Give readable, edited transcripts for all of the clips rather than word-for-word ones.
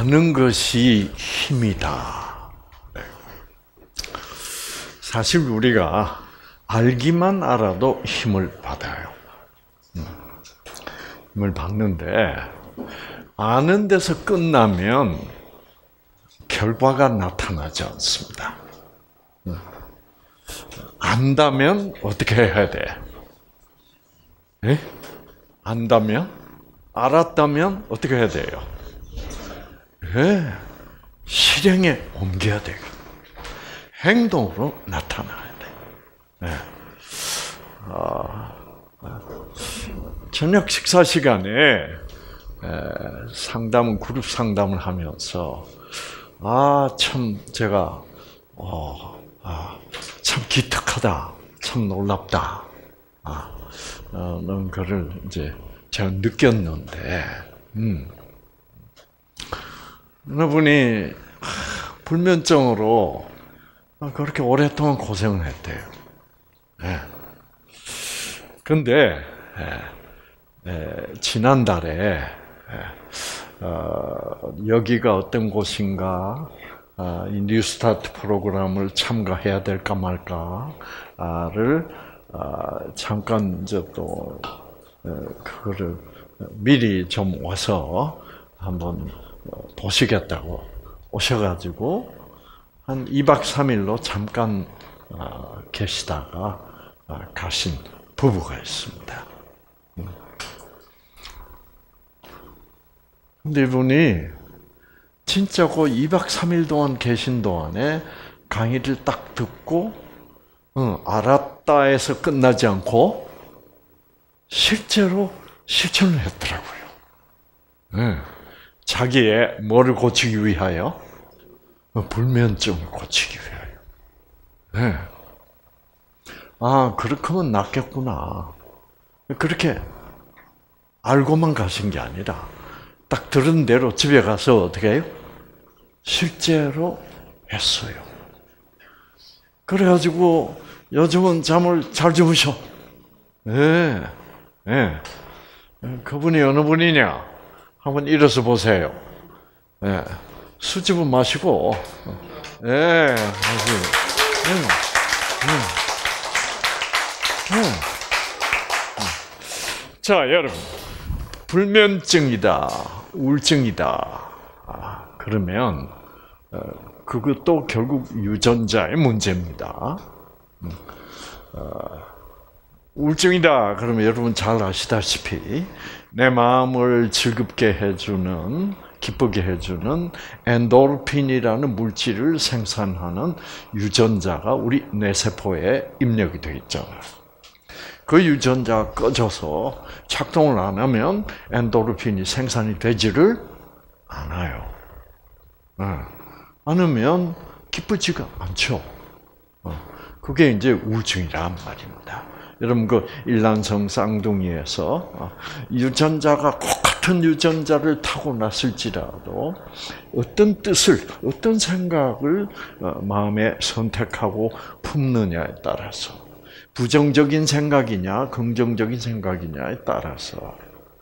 아는 것이 힘이다. 사실 우리가 알기만 알아도 힘을 받아요. 힘을 받는데 아는 데서 끝나면 결과가 나타나지 않습니다. 안다면 어떻게 해야 돼? 네? 안다면? 알았다면 어떻게 해야 돼요? 네. 실행에 옮겨야 돼요. 행동으로 나타나야 돼. 네. 저녁 식사 시간에 그룹 상담을 하면서 참 제가 참 기특하다, 참 놀랍다. 는 거를 이제 제가 느꼈는데, 어느 분이 불면증으로 그렇게 오랫동안 고생을 했대요. 그런데 지난달에 여기가 어떤 곳인가, 이 뉴스타트 프로그램을 참가해야 될까 말까를 잠깐 이제 또 그거를 미리 좀 와서 한번 보시겠다고 오셔가지고 한 2박 3일로 잠깐 계시다가 가신 부부가 있습니다. 근데 이분이 진짜 그 2박 3일 동안 계신 동안에 강의를 딱 듣고 알았다 해서 끝나지 않고 실제로 실천을 했더라고요. 자기의 뭐를 고치기 위하여? 불면증을 고치기 위하여. 그렇게만 낫겠구나. 그렇게 알고만 가신 게 아니라 딱 들은 대로 집에 가서 어떻게 해요? 실제로 했어요. 그래가지고 요즘은 잠을 잘 주무셔. 그분이 어느 분이냐? 한번 일어서 보세요. 수줍은 마시고, 자, 여러분, 불면증이다, 우울증이다. 그러면 그것도 결국 유전자의 문제입니다. 우울증이다. 그러면 여러분 잘 아시다시피 내 마음을 즐겁게 해주는, 기쁘게 해주는 엔도르핀이라는 물질을 생산하는 유전자가 우리 뇌세포에 입력이 되어 있잖아요. 그 유전자가 꺼져서 작동을 안 하면 엔도르핀이 생산이 되지를 않아요. 않으면 기쁘지가 않죠. 그게 이제 우울증이란 말입니다. 여러분 그 일란성 쌍둥이에서 유전자가 똑같은 유전자를 타고났을지라도 어떤 뜻을, 어떤 생각을 마음에 선택하고 품느냐에 따라서 부정적인 생각이냐, 긍정적인 생각이냐에 따라서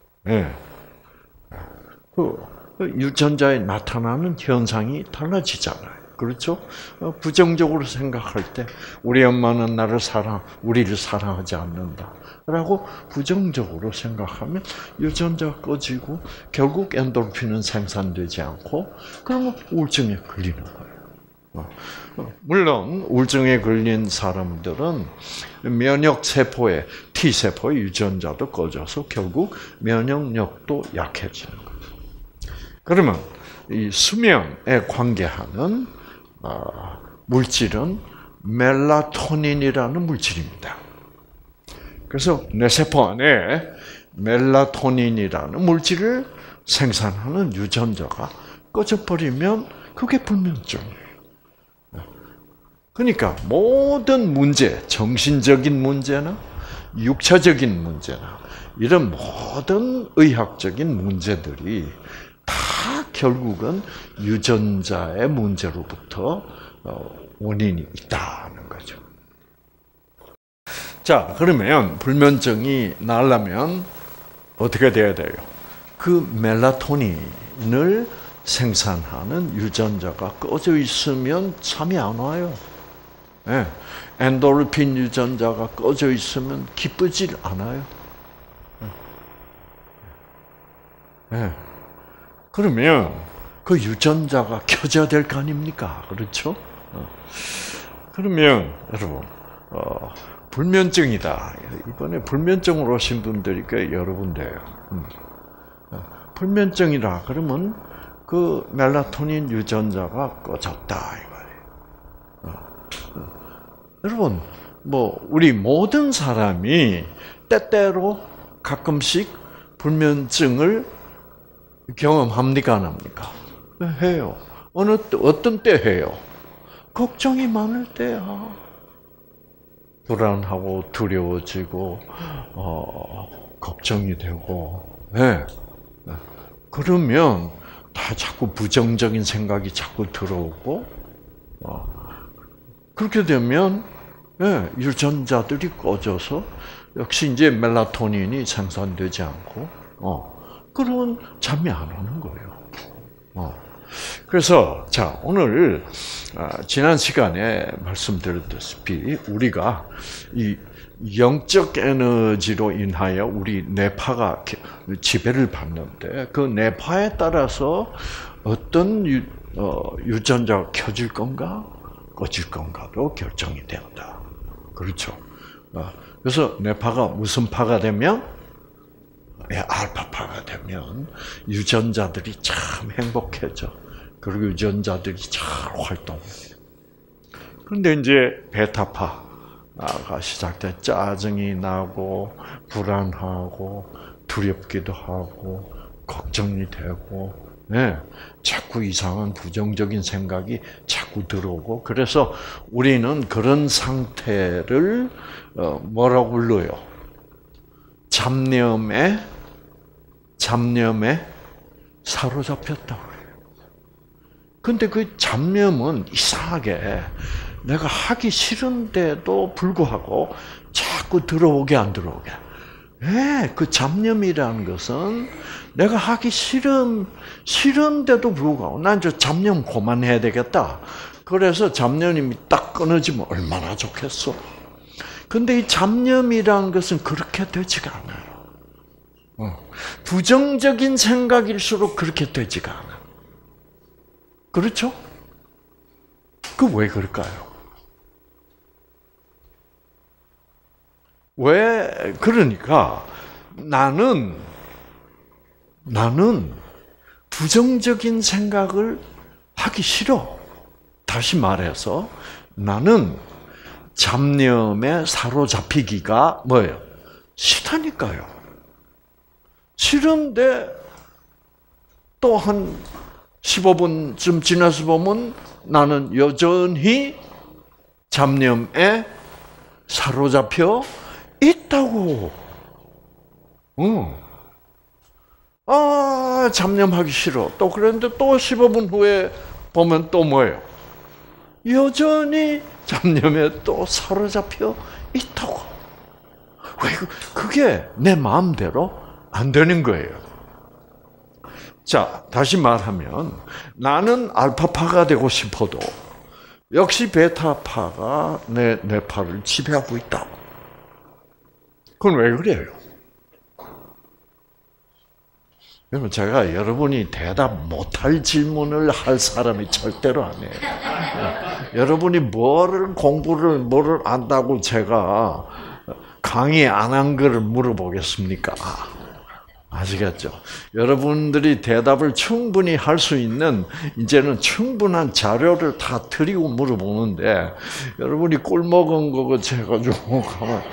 그 유전자에 나타나는 현상이 달라지잖아요. 그렇죠? 부정적으로 생각할 때 우리 엄마는 우리를 사랑하지 않는다. 라고 부정적으로 생각하면 유전자가 꺼지고 결국 엔도르핀은 생산되지 않고 그러면 우울증에 걸리는 거예요. 물론 우울증에 걸린 사람들은 면역세포의 T세포의 유전자도 꺼져서 결국 면역력도 약해지는 거예요. 그러면 이 수면에 관계하는 물질은 멜라토닌이라는 물질입니다. 그래서 뇌세포 안에 멜라토닌이라는 물질을 생산하는 유전자가 꺼져버리면 그게 불면증이에요. 그러니까 모든 문제, 정신적인 문제나 육체적인 문제나 이런 모든 의학적인 문제들이 다 결국은 유전자의 문제로부터 원인이 있다는 거죠. 자, 그러면 불면증이 나으려면 어떻게 돼야 돼요? 그 멜라토닌을 생산하는 유전자가 꺼져 있으면 잠이 안 와요. 네. 엔도르핀 유전자가 꺼져 있으면 기쁘질 않아요. 네. 그러면 그 유전자가 켜져야 될 거 아닙니까? 그렇죠? 그러면 여러분 불면증이다. 이번에 불면증으로 오신 분들이 꽤 여러 분데요. 불면증이라 그러면 그 멜라토닌 유전자가 꺼졌다 이 말이에요. 여러분 뭐 우리 모든 사람이 때때로 가끔씩 불면증을 경험합니까 안 합니까? 해요. 어떤 때 해요? 걱정이 많을 때야. 불안하고 두려워지고 걱정이 되고. 네. 그러면 다 자꾸 부정적인 생각이 자꾸 들어오고 그렇게 되면 유전자들이 꺼져서 역시 이제 멜라토닌이 생산되지 않고 그러면 잠이 안 오는 거예요. 그래서 자 오늘 지난 시간에 말씀드렸다시피 우리가 이 영적 에너지로 인하여 우리 뇌파가 지배를 받는데 그 뇌파에 따라서 어떤 유전자가 켜질 건가 꺼질 건가도 결정이 된다. 그렇죠. 그래서 뇌파가 무슨 파가 되면 알파파가 되면 유전자들이 참 행복해져. 그리고 유전자들이 잘 활동해요. 그런데 이제 베타파가 시작돼 짜증이 나고 불안하고 두렵기도 하고 걱정이 되고 자꾸 이상한 부정적인 생각이 자꾸 들어오고 그래서 우리는 그런 상태를 뭐라고 불러요? 잡념에 사로잡혔다고 그래요. 근데 그 잡념은 이상하게 내가 하기 싫은데도 불구하고 자꾸 들어오게 안 들어오게. 그 잡념이라는 것은 내가 하기 싫은데도 불구하고 난 저 잡념 그만해야 되겠다. 그래서 잡념이 딱 끊어지면 얼마나 좋겠어. 근데 이 잡념이라는 것은 그렇게 되지가 않아요. 부정적인 생각일수록 그렇게 되지가 않아요. 그렇죠? 그 왜 그럴까요? 왜 그러니까 나는 부정적인 생각을 하기 싫어. 다시 말해서 나는 잡념에 사로잡히기가 뭐예요? 싫다니까요. 싫은데 또 한 15분쯤 지나서 보면 나는 여전히 잡념에 사로잡혀 있다고. 잡념하기 싫어. 또 그런데 또 15분 후에 보면 또 뭐예요? 여전히 잡념에 또 사로잡혀 있다고. 왜 그게 내 마음대로 안 되는 거예요. 자, 다시 말하면 나는 알파파가 되고 싶어도 역시 베타파가 내 뇌파를 지배하고 있다. 그건 왜 그래요? 여러분, 제가 여러분이 대답 못할 질문을 할 사람이 절대로 아니에요. 여러분이 뭐를 안다고 제가 강의 안 한 거를 물어보겠습니까? 아시겠죠? 여러분들이 대답을 충분히 할 수 있는 이제는 충분한 자료를 다 드리고 물어보는데 여러분이 꿀 먹은 거고 해가지고 가만.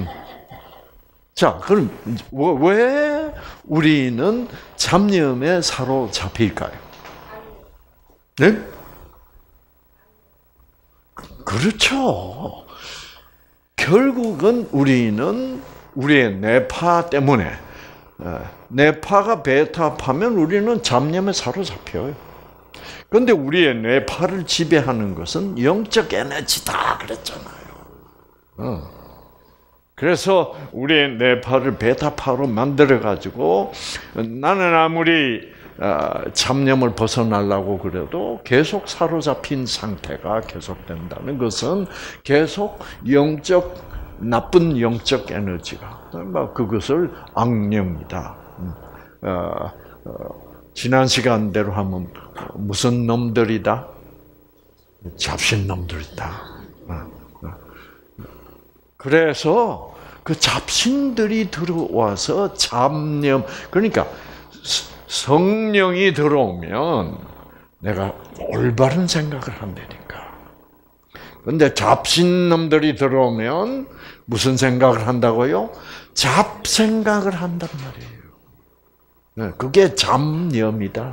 자, 그럼 왜 우리는 잡념에 사로잡힐까요? 네? 그렇죠. 결국은 우리는 우리의 뇌파 때문에 뇌파가 베타파면 우리는 잡념에 사로잡혀요. 그런데 우리의 뇌파를 지배하는 것은 영적 에너지다 그랬잖아요. 그래서 우리의 뇌파를 베타파로 만들어가지고 나는 아무리 잡념을 벗어나려고 그래도 계속 사로잡힌 상태가 계속된다는 것은 계속 나쁜 영적 에너지가, 그것을 악령이다. 지난 시간대로 하면 무슨 놈들이다? 잡신놈들이다. 그래서 그 잡신들이 들어와서 잡념, 그러니까 성령이 들어오면 내가 올바른 생각을 한다니까. 그런데 잡신놈들이 들어오면 무슨 생각을 한다고요? 잡생각을 한단 말이에요. 그게 잡념이다.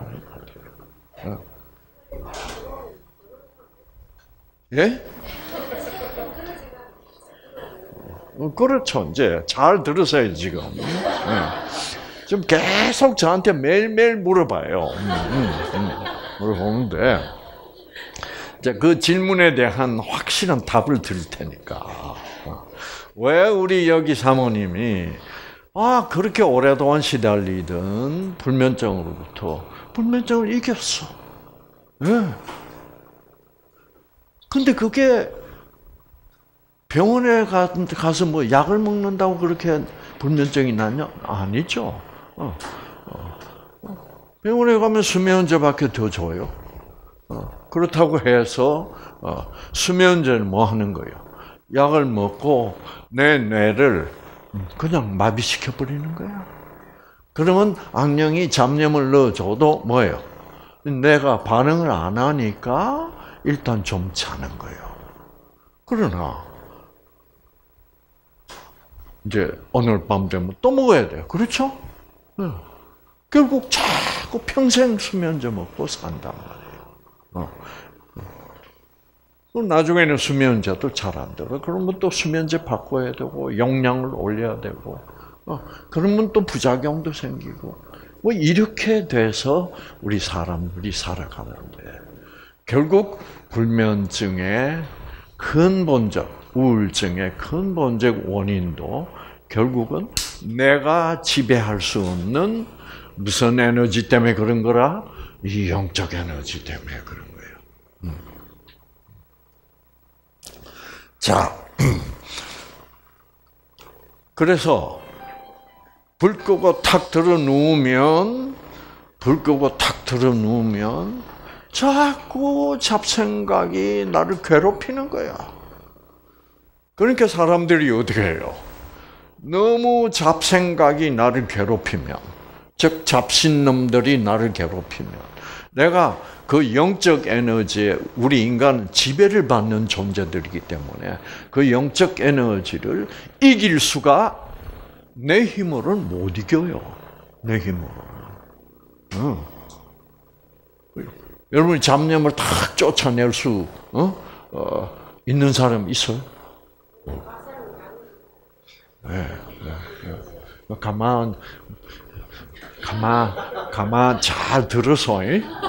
예? 그렇죠. 이제 잘 들으세요, 지금. 지금 계속 저한테 매일매일 물어봐요. 물어보는데, 이제 그 질문에 대한 확실한 답을 드릴 테니까. 왜 우리 여기 사모님이, 그렇게 오랫동안 시달리던 불면증으로부터 불면증을 이겼어. 예. 근데 그게 병원에 가서 뭐 약을 먹는다고 그렇게 불면증이 났냐? 아니죠. 병원에 가면 수면제밖에 더 줘요. 그렇다고 해서 수면제는 뭐 하는 거예요? 약을 먹고 내 뇌를 그냥 마비시켜 버리는 거야. 그러면 악령이 잡념을 넣어줘도 뭐예요? 내가 반응을 안 하니까 일단 좀 자는 거예요. 그러나 이제 오늘 밤 되면 또 먹어야 돼요. 그렇죠? 결국 자꾸 평생 수면제 먹고 산단 말이에요. 나중에는 수면제도 잘 안 들어. 그러면 또 수면제 바꿔야 되고 용량을 올려야 되고 그러면 또 부작용도 생기고 뭐 이렇게 돼서 우리 사람들이 살아가는데 결국 불면증의 근본적 우울증의 근본적 원인도 결국은 내가 지배할 수 없는 무슨 에너지 때문에 그런 거라? 이 영적 에너지 때문에 그런 거예요. 자, 그래서 불 끄고 탁 들어 누우면 자꾸 잡생각이 나를 괴롭히는 거야. 그러니까 사람들이 어떻게 해요? 너무 잡생각이 나를 괴롭히면, 즉 잡신놈들이 나를 괴롭히면 내가 그 영적 에너지에 우리 인간은 지배를 받는 존재들이기 때문에 그 영적 에너지를 이길 수가 내 힘으로는 못 이겨요. 내 힘으로는. 여러분이 잡념을 다 쫓아낼 수 있는 사람 있어요? 네. 가만 잘 들어서.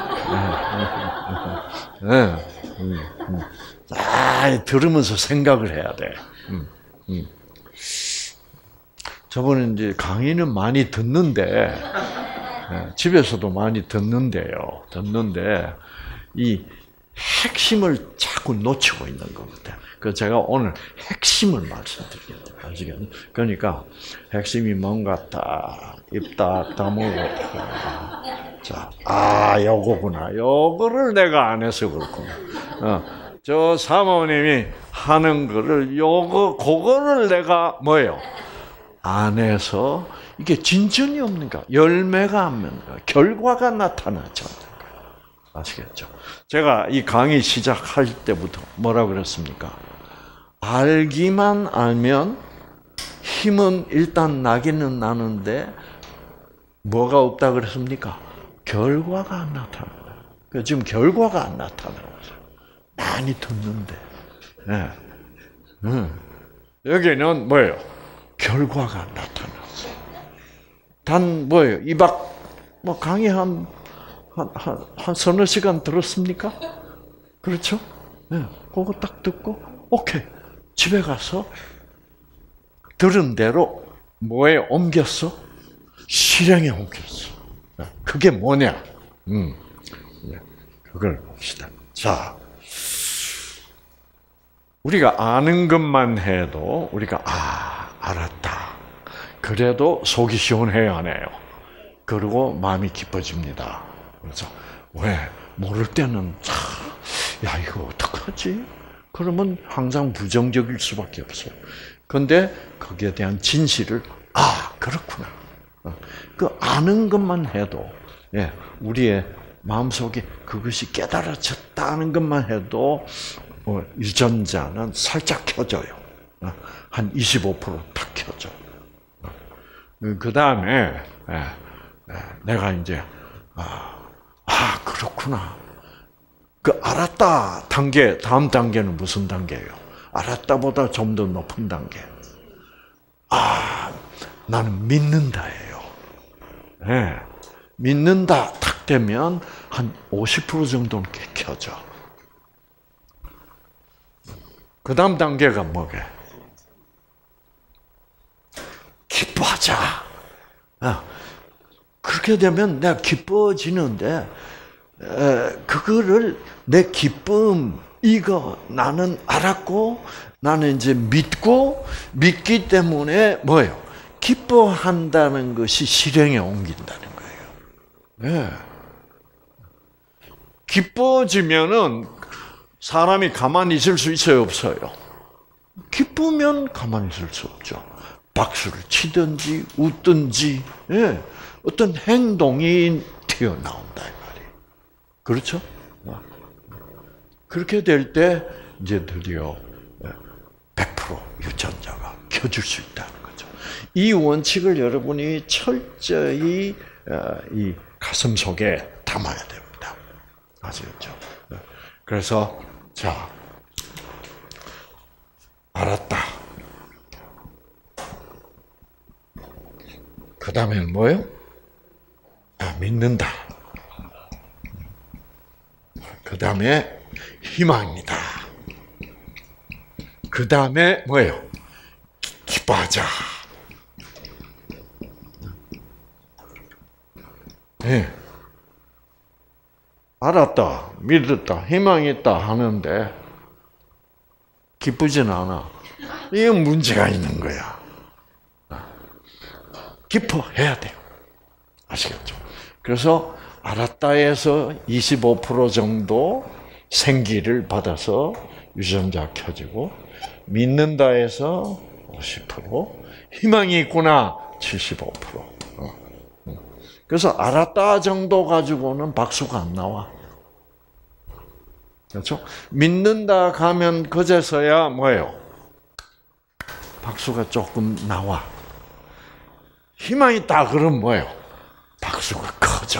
들으면서 생각을 해야 돼. 저번에 이제 강의는 많이 듣는데 집에서도 많이 듣는데요. 이 핵심을 자꾸 놓치고 있는 것 같아요. 그래서 제가 오늘 핵심을 말씀드리겠습니다. 아시겠죠? 그러니까 핵심이 뭔가 입 딱 다물고 자, 요거구나. 요거를 내가 안 해서 그렇구나. 저 사모님이 하는 거를 그거를 내가 뭐예요? 안 해서 이게 진전이 없는가? 열매가 안 맺는가? 결과가 나타나지 않는가? 아시겠죠? 제가 이 강의 시작할 때부터 뭐라 그랬습니까? 알기만 알면 힘은 일단 나기는 나는데 뭐가 없다 그랬습니까? 결과가 안 나타난다. 지금 결과가 안 나타나요. 많이 듣는데. 네. 여기는 뭐예요? 결과가 나타났어요. 단 뭐예요? 강의 한 서너 시간 들었습니까? 그렇죠? 네. 그거 딱 듣고, 오케이. 집에 가서 들은 대로 뭐에 옮겼어? 실행에 옮겼어. 그게 뭐냐? 그걸 봅시다. 자, 우리가 아는 것만 해도 우리가 알았다. 그래도 속이 시원해요, 안 해요? 그리고 마음이 기뻐집니다. 그래서 왜 모를 때는 야 이거 어떡하지? 그러면 항상 부정적일 수밖에 없어요. 그런데 거기에 대한 진실을 그렇구나. 그 아는 것만 해도 우리의 마음속에 그것이 깨달아졌다는 것만 해도 유전자는 살짝 켜져요. 한 25%딱 켜져. 그 다음에 내가 이제 그렇구나. 그 알았다 단계, 다음 단계는 무슨 단계예요? 알았다보다 좀 더 높은 단계. 나는 믿는다예요. 믿는다 딱 되면 한 50% 정도는 켜져. 그 다음 단계가 뭐게? 기뻐하자. 그렇게 되면 내가 기뻐지는데, 그거를 내 기쁨, 이거 나는 알았고, 나는 이제 믿기 때문에 뭐예요? 기뻐한다는 것이 실행에 옮긴다는 거예요. 기뻐지면은 사람이 가만히 있을 수 있어요, 없어요? 기쁘면 가만히 있을 수 없죠. 박수를 치든지 웃든지 어떤 행동이 튀어나온다 이 말이에요. 그렇죠? 그렇게 될 때 이제 드디어 100% 유전자가 켜줄 수 있다는 거죠. 이 원칙을 여러분이 철저히 이 가슴 속에 담아야 됩니다. 아시겠죠? 그래서 자, 알았다. 그 다음에는 뭐예요? 믿는다. 그 다음에 희망이다. 그 다음에 뭐예요? 기뻐하자. 알았다, 믿었다, 희망이 있다 하는데 기쁘진 않아. 이건 문제가 있는 거야. 기뻐해야 돼요. 아시겠죠? 그래서 알았다에서 25% 정도 생기를 받아서 유전자 켜지고, 믿는다에서 50%, 희망이 있구나 75%. 그래서 알았다 정도 가지고는 박수가 안 나와. 그렇죠? 믿는다 가면 그제서야 뭐예요? 박수가 조금 나와. 희망이 있다 그러면 뭐예요? 박수가 커져.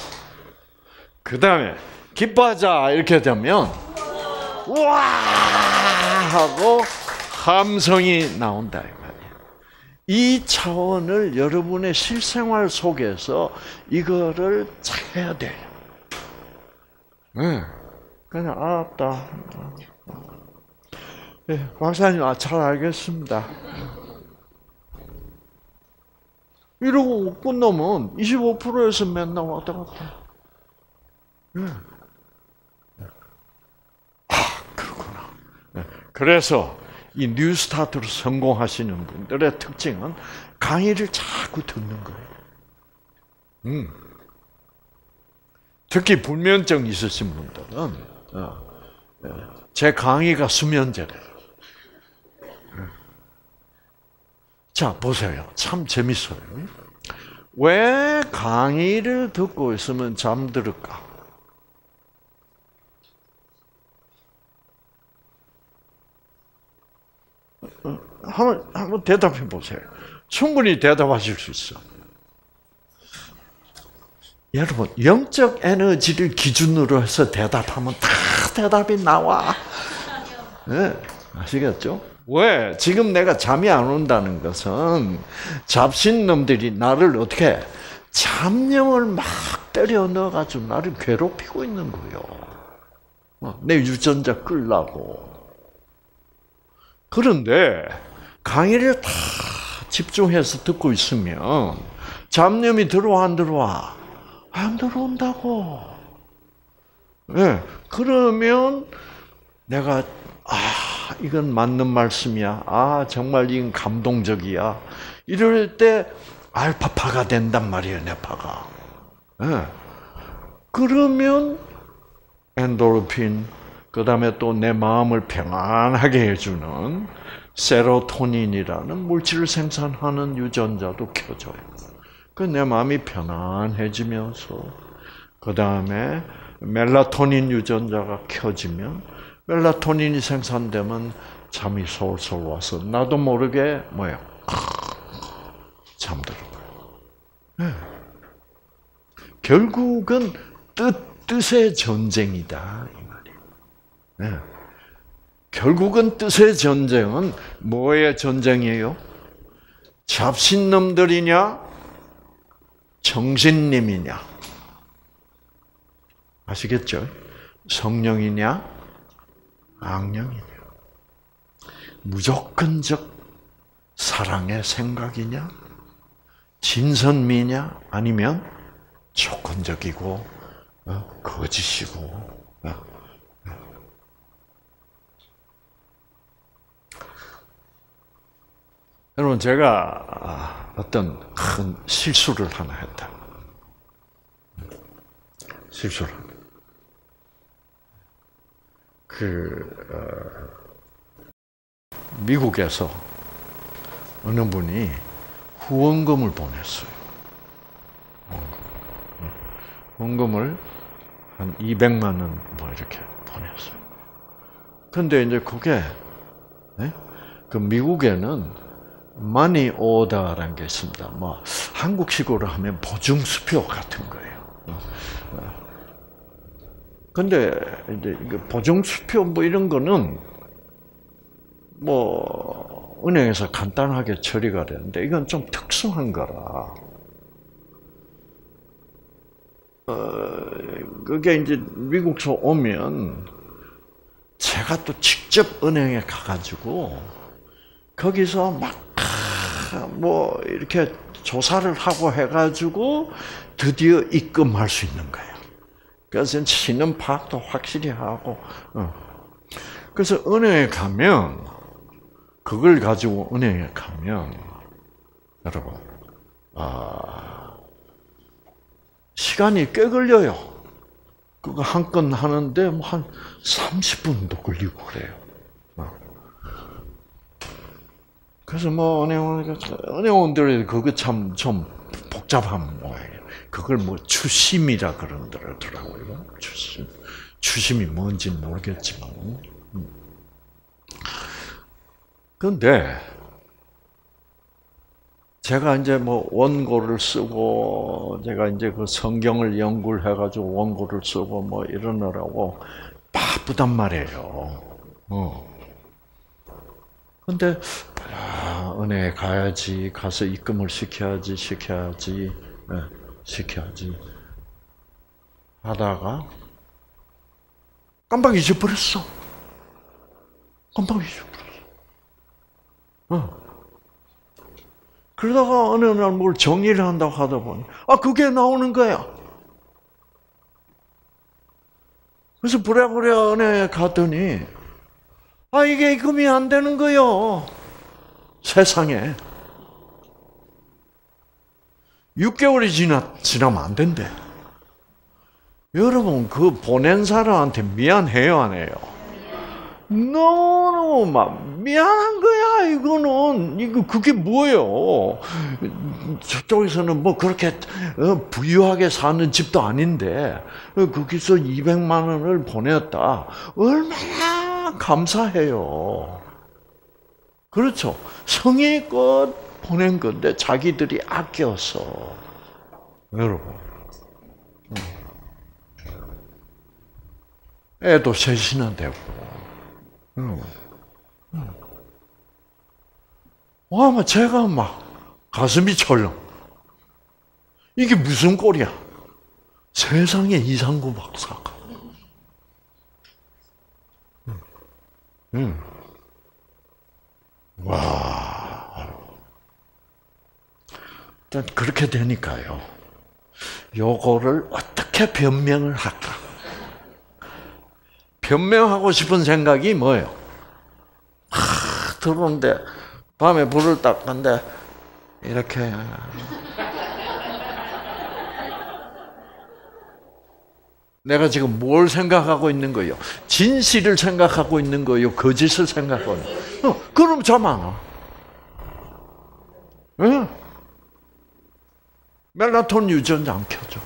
그 다음에 기뻐하자 이렇게 되면 와 하고 함성이 나온다. 이 차원을 여러분의 실생활 속에서 이거를 잘 해야 돼. 그냥 알았다. 박사님, 잘 알겠습니다. 이러고 끝나면 25%에서 맨날 왔다 갔다. 그렇구나. 그래서 이 뉴스타트로 성공하시는 분들의 특징은 강의를 자꾸 듣는 거예요. 특히 불면증 있으신 분들은 제 강의가 수면제래요. 자, 보세요. 참 재밌어요. 왜 강의를 듣고 있으면 잠들을까? 한번 대답해 보세요. 충분히 대답하실 수 있어. 여러분, 영적 에너지를 기준으로 해서 대답하면 다 대답이 나와. 네, 아시겠죠? 왜? 지금 내가 잠이 안 온다는 것은 잡신놈들이 나를 어떻게 잡념을 막 때려 넣어가지고 나를 괴롭히고 있는 거예요. 내 유전자 끌라고. 그런데 강의를 다 집중해서 듣고 있으면 잡념이 들어와 안 들어와? 안 들어온다고. 네. 그러면 내가 이건 맞는 말씀이야. 정말 이건 감동적이야. 이럴 때 알파파가 된단 말이에요, 뇌파가. 네. 그러면 엔도르핀, 그 다음에 또 내 마음을 평안하게 해주는 세로토닌이라는 물질을 생산하는 유전자도 켜져요. 그 내 마음이 편안해지면서, 그 다음에 멜라토닌 유전자가 켜지면, 멜라토닌이 생산되면 잠이 솔솔 와서 나도 모르게 잠들어요. 네. 결국은 뜻의 전쟁이다 이 말이에요. 네. 결국은 뜻의 전쟁은 뭐의 전쟁이에요? 잡신놈들이냐, 정신님이냐, 아시겠죠? 성령이냐, 악령이냐, 무조건적 사랑의 생각이냐, 진선미냐, 아니면 조건적이고 거짓이고. 여러분, 제가 어떤 큰 실수를 하나 했다. 실수를. 미국에서 어느 분이 후원금을 보냈어요. 후원금을 한 200만 원 뭐 이렇게 보냈어요. 근데 이제 그게 그 미국에는 머니 오더라는 게 있습니다. 뭐 한국식으로 하면 보증 수표 같은 거예요. 근데 이제 보증 수표 뭐 이런 거는 뭐 은행에서 간단하게 처리가 되는데 이건 좀 특수한 거라. 그게 이제 미국서 오면 제가 또 직접 은행에 가가지고 거기서 막 뭐 이렇게 조사를 하고 해가지고 드디어 입금할 수 있는 거예요. 그래서 신원 파악도 확실히 하고. 그래서 은행에 가면 그걸 가지고 은행에 가면 여러분 시간이 꽤 걸려요. 그거 한 건 하는데 뭐 한 30분도 걸리고 그래요. 그래서 뭐 은행원들이 그거 참 좀 복잡한 모양이에요. 그걸 뭐 추심이라 그러더라고요. 추심이 뭔지는 모르겠지만. 그런데 제가 이제 뭐 원고를 쓰고 제가 이제 그 성경을 연구를 해가지고 원고를 쓰고 뭐 이러느라고 바쁘단 말이에요. 근데 은행에 가야지, 가서 입금을 시켜야지 하다가 깜빡 잊어버렸어. 그러다가 어느 날 뭘 정리를 한다고 하다 보니 그게 나오는 거야. 그래서 부랴부랴 은행에 갔더니 이게 입금이 안 되는 거요. 세상에. 6개월이 지나면 안 된대. 여러분, 그 보낸 사람한테 미안해요, 안 해요? 너무 막 미안한 거야. 이거 그게 뭐예요? 저쪽에서는 뭐 그렇게 부유하게 사는 집도 아닌데 거기서 200만 원을 보냈다. 얼마나 감사해요. 그렇죠. 성의껏 보낸 건데 자기들이 아껴서. 여러분, 애도 셋이나 되고. 제가 막 가슴이 철렁. 이게 무슨 꼴이야? 세상에 이상구 박사가. 와. 일단 그렇게 되니까요. 요거를 어떻게 변명을 할까? 변명하고 싶은 생각이 뭐예요? 들어오는데 밤에 불을 딱 껐는데 이렇게 내가 지금 뭘 생각하고 있는 거예요? 진실을 생각하고 있는 거예요? 거짓을 생각하고 있는 거예요? 그럼 잠 안 와. 응? 멜라토닌 유전자 안 켜져.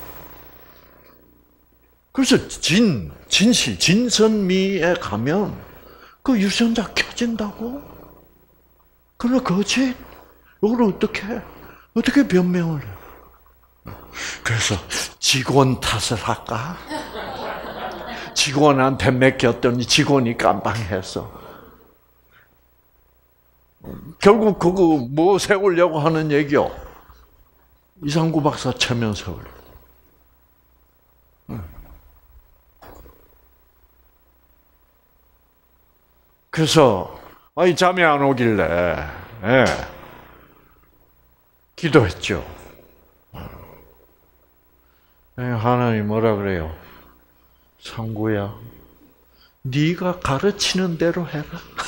그래서 진실, 진선미에 가면 그 유전자 켜진다고? 그러나 거짓? 이걸 어떻게 변명을 해? 그래서 직원 탓을 할까? 직원한테 맡겼더니 직원이 깜빵했어. 결국 그거 뭐 세우려고 하는 얘기요? 이상구 박사 체면 세우려. 그래서 잠이 안 오길래 기도했죠. 하나님 뭐라 그래요? 상구야, 네가 가르치는 대로 해라.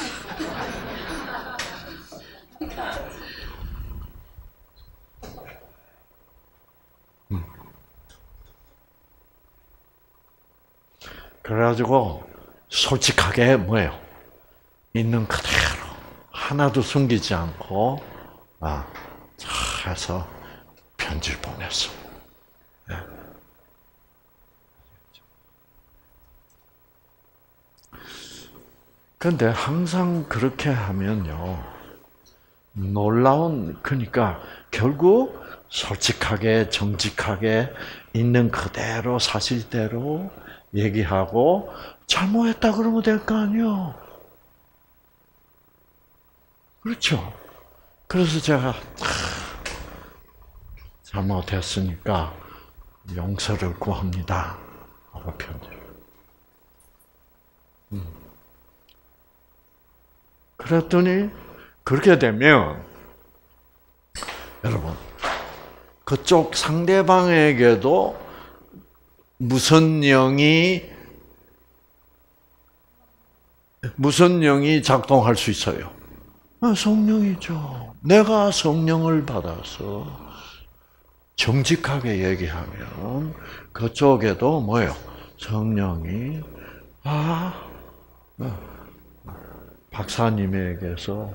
그래가지고 솔직하게 뭐예요? 있는 그대로 하나도 숨기지 않고 해서 편지를 보냈어. 그런데 항상 그렇게 하면요, 그러니까 결국 솔직하게 정직하게 있는 그대로 사실대로 얘기하고 잘못했다 그러면 될 거 아니요. 그렇죠. 그래서 제가 잘못했으니까 용서를 구합니다 하고 편지를. 그랬더니 그렇게 되면 여러분 그쪽 상대방에게도 무슨 영이 작동할 수 있어요? 성령이죠. 내가 성령을 받아서 정직하게 얘기하면 그쪽에도 뭐예요? 성령이 박사님에게서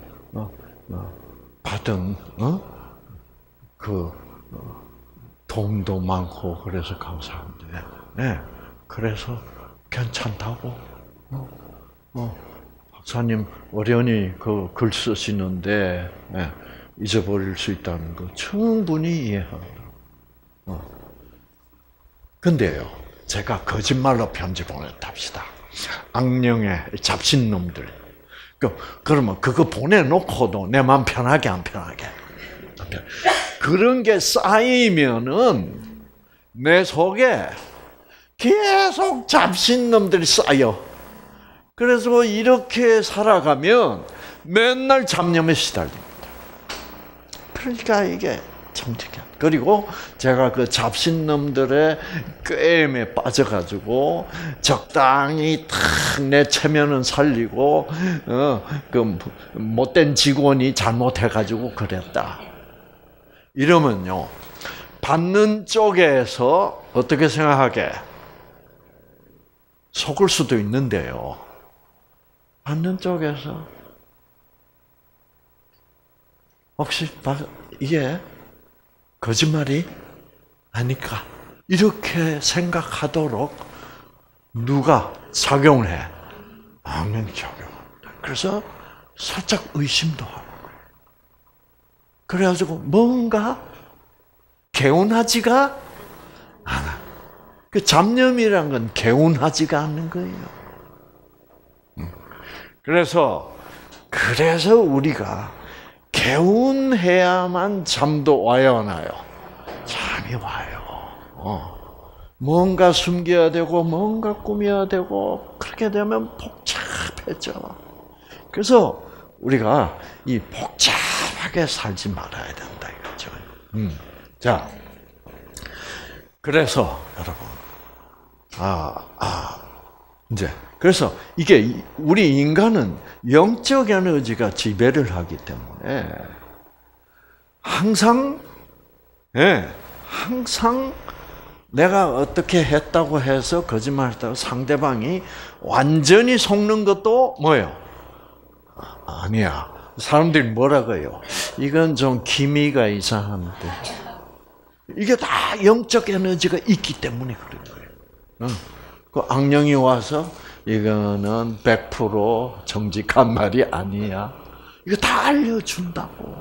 받은 그 도움도 많고 그래서 감사한데, 그래서 괜찮다고. 박사님 어련히 그 글 쓰시는데 잊어버릴 수 있다는 거 충분히 이해합니다. 근데요, 제가 거짓말로 편지 보냈답시다. 악령의 잡신놈들. 그러면 그거 보내놓고도 내 마음 편하게 안 편하게. 그런 게 쌓이면은 내 속에 계속 잡신놈들이 쌓여. 그래서 이렇게 살아가면 맨날 잡념에 시달립니다. 그러니까 이게 정직해. 그리고 제가 그 잡신놈들의 꾀임에 빠져가지고 적당히 탁 내 체면은 살리고 그 못된 직원이 잘못해가지고 그랬다. 이러면요, 받는 쪽에서 어떻게 생각하게? 속을 수도 있는데요. 받는 쪽에서 혹시 이게 거짓말이 아닐까? 이렇게 생각하도록 누가 작용을 해? 악령이 작용합니다. 그래서 살짝 의심도 하는 거예요. 그래가지고 뭔가 개운하지가 않아. 그 잡념이란 건 개운하지가 않는 거예요. 그래서 우리가 개운해야만 잠도 와요, 안 와요? 잠이 와요. 뭔가 숨겨야 되고, 뭔가 꾸며야 되고, 그렇게 되면 복잡해져. 그래서 우리가 이 복잡하게 살지 말아야 된다, 이거죠. 자, 그래서 여러분, 이제 그래서 이게 우리 인간은 영적 에너지가 지배를 하기 때문에 항상 내가 어떻게 했다고 해서 거짓말했다고 상대방이 완전히 속는 것도 뭐예요? 아니야. 사람들이 뭐라고 해요? 이건 좀 기미가 이상한데. 이게 다 영적 에너지가 있기 때문에 그런 거예요. 그 악령이 와서 이거는 100% 정직한 말이 아니야. 이거 다 알려준다고.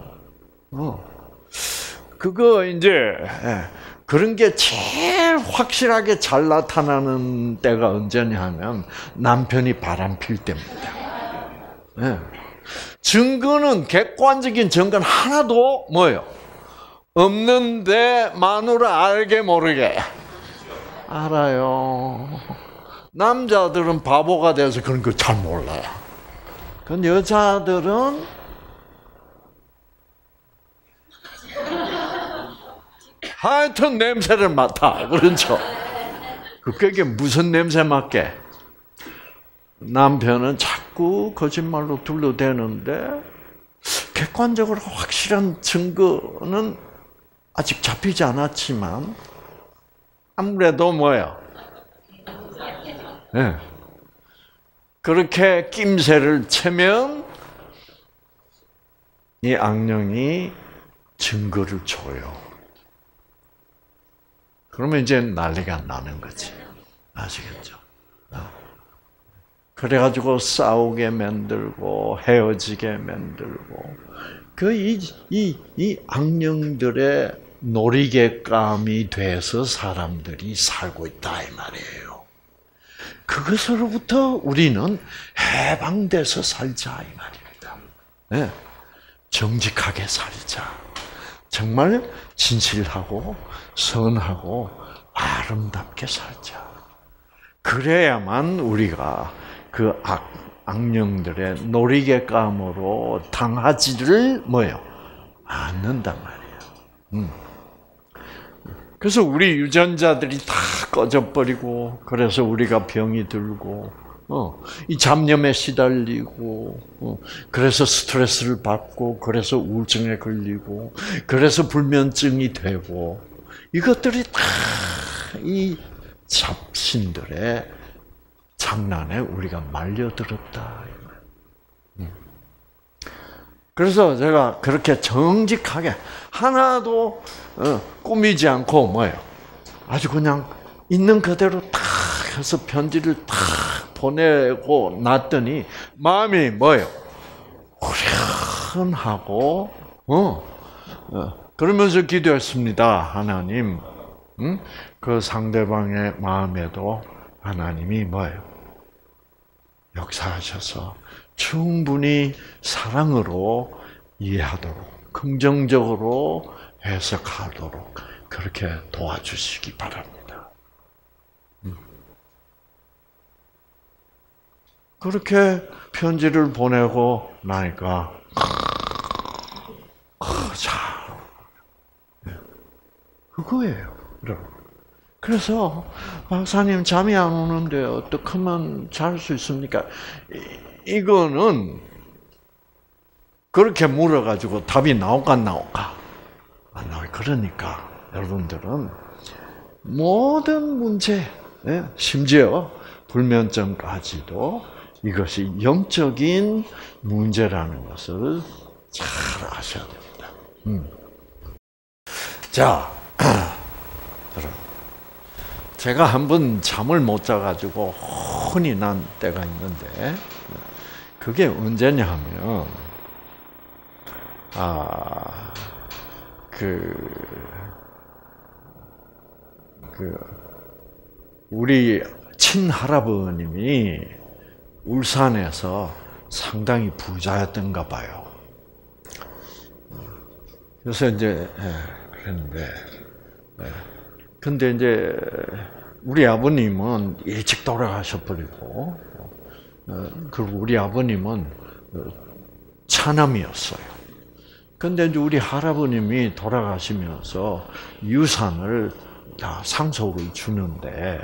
그거 이제 그런 게 제일 확실하게 잘 나타나는 때가 언제냐 하면 남편이 바람필 때입니다. 증거는 객관적인 증거는 하나도 뭐예요? 없는데 마누라 알게 모르게 알아요. 남자들은 바보가 돼서 그런 거 잘 몰라요. 근데 여자들은 하여튼 냄새를 맡아. 그렇죠? 그게 무슨 냄새 맡게? 남편은 자꾸 거짓말로 둘러대는데 객관적으로 확실한 증거는 아직 잡히지 않았지만 아무래도 뭐예요? 네. 그렇게 낌새를 채면 이 악령이 증거를 줘요. 그러면 이제 난리가 나는 거지. 아시겠죠? 그래가지고 싸우게 만들고 헤어지게 만들고 이 악령들의 놀이개감이 돼서 사람들이 살고 있다 이 말이에요. 그것으로부터 우리는 해방돼서 살자 이 말입니다. 네. 정직하게 살자. 정말 진실하고 선하고 아름답게 살자. 그래야만 우리가 그 악령들의 놀이개감으로 당하지를 뭐예요? 않는단 말이에요. 그래서 우리 유전자들이 다 꺼져버리고, 그래서 우리가 병이 들고, 이 잡념에 시달리고, 그래서 스트레스를 받고, 그래서 우울증에 걸리고, 그래서 불면증이 되고, 이것들이 다 이 잡신들의 장난에 우리가 말려들었다. 그래서 제가 그렇게 정직하게 하나도 꾸미지 않고 뭐예요? 아주 그냥 있는 그대로 딱 해서 편지를 딱 보내고 났더니 마음이 뭐예요? 후련하고 그러면서 기도했습니다. 하나님, 그 상대방의 마음에도 하나님이 뭐예요? 역사하셔서 충분히 사랑으로 이해하도록, 긍정적으로 해석하도록 그렇게 도와주시기 바랍니다. 그렇게 편지를 보내고 나니까 그거예요, 여러분. 그래서 박사님 잠이 안 오는데 어떻게 하면 잘 수 있습니까? 이거는 그렇게 물어가지고 답이 나올까 안 나올까? 안 나와요. 그러니까 여러분들은 모든 문제, 심지어 불면증까지도 이것이 영적인 문제라는 것을 잘 아셔야 됩니다. 자, 여러분. 제가 한번 잠을 못 자가지고 혼이 난 때가 있는데, 그게 언제냐 하면, 우리 친할아버님이 울산에서 상당히 부자였던가 봐요. 그래서 이제, 그랬는데, 근데 이제 우리 아버님은 일찍 돌아가셔버리고, 그리고 우리 아버님은 차남이었어요. 근데 이제 우리 할아버님이 돌아가시면서 유산을 다 상속을 주는데,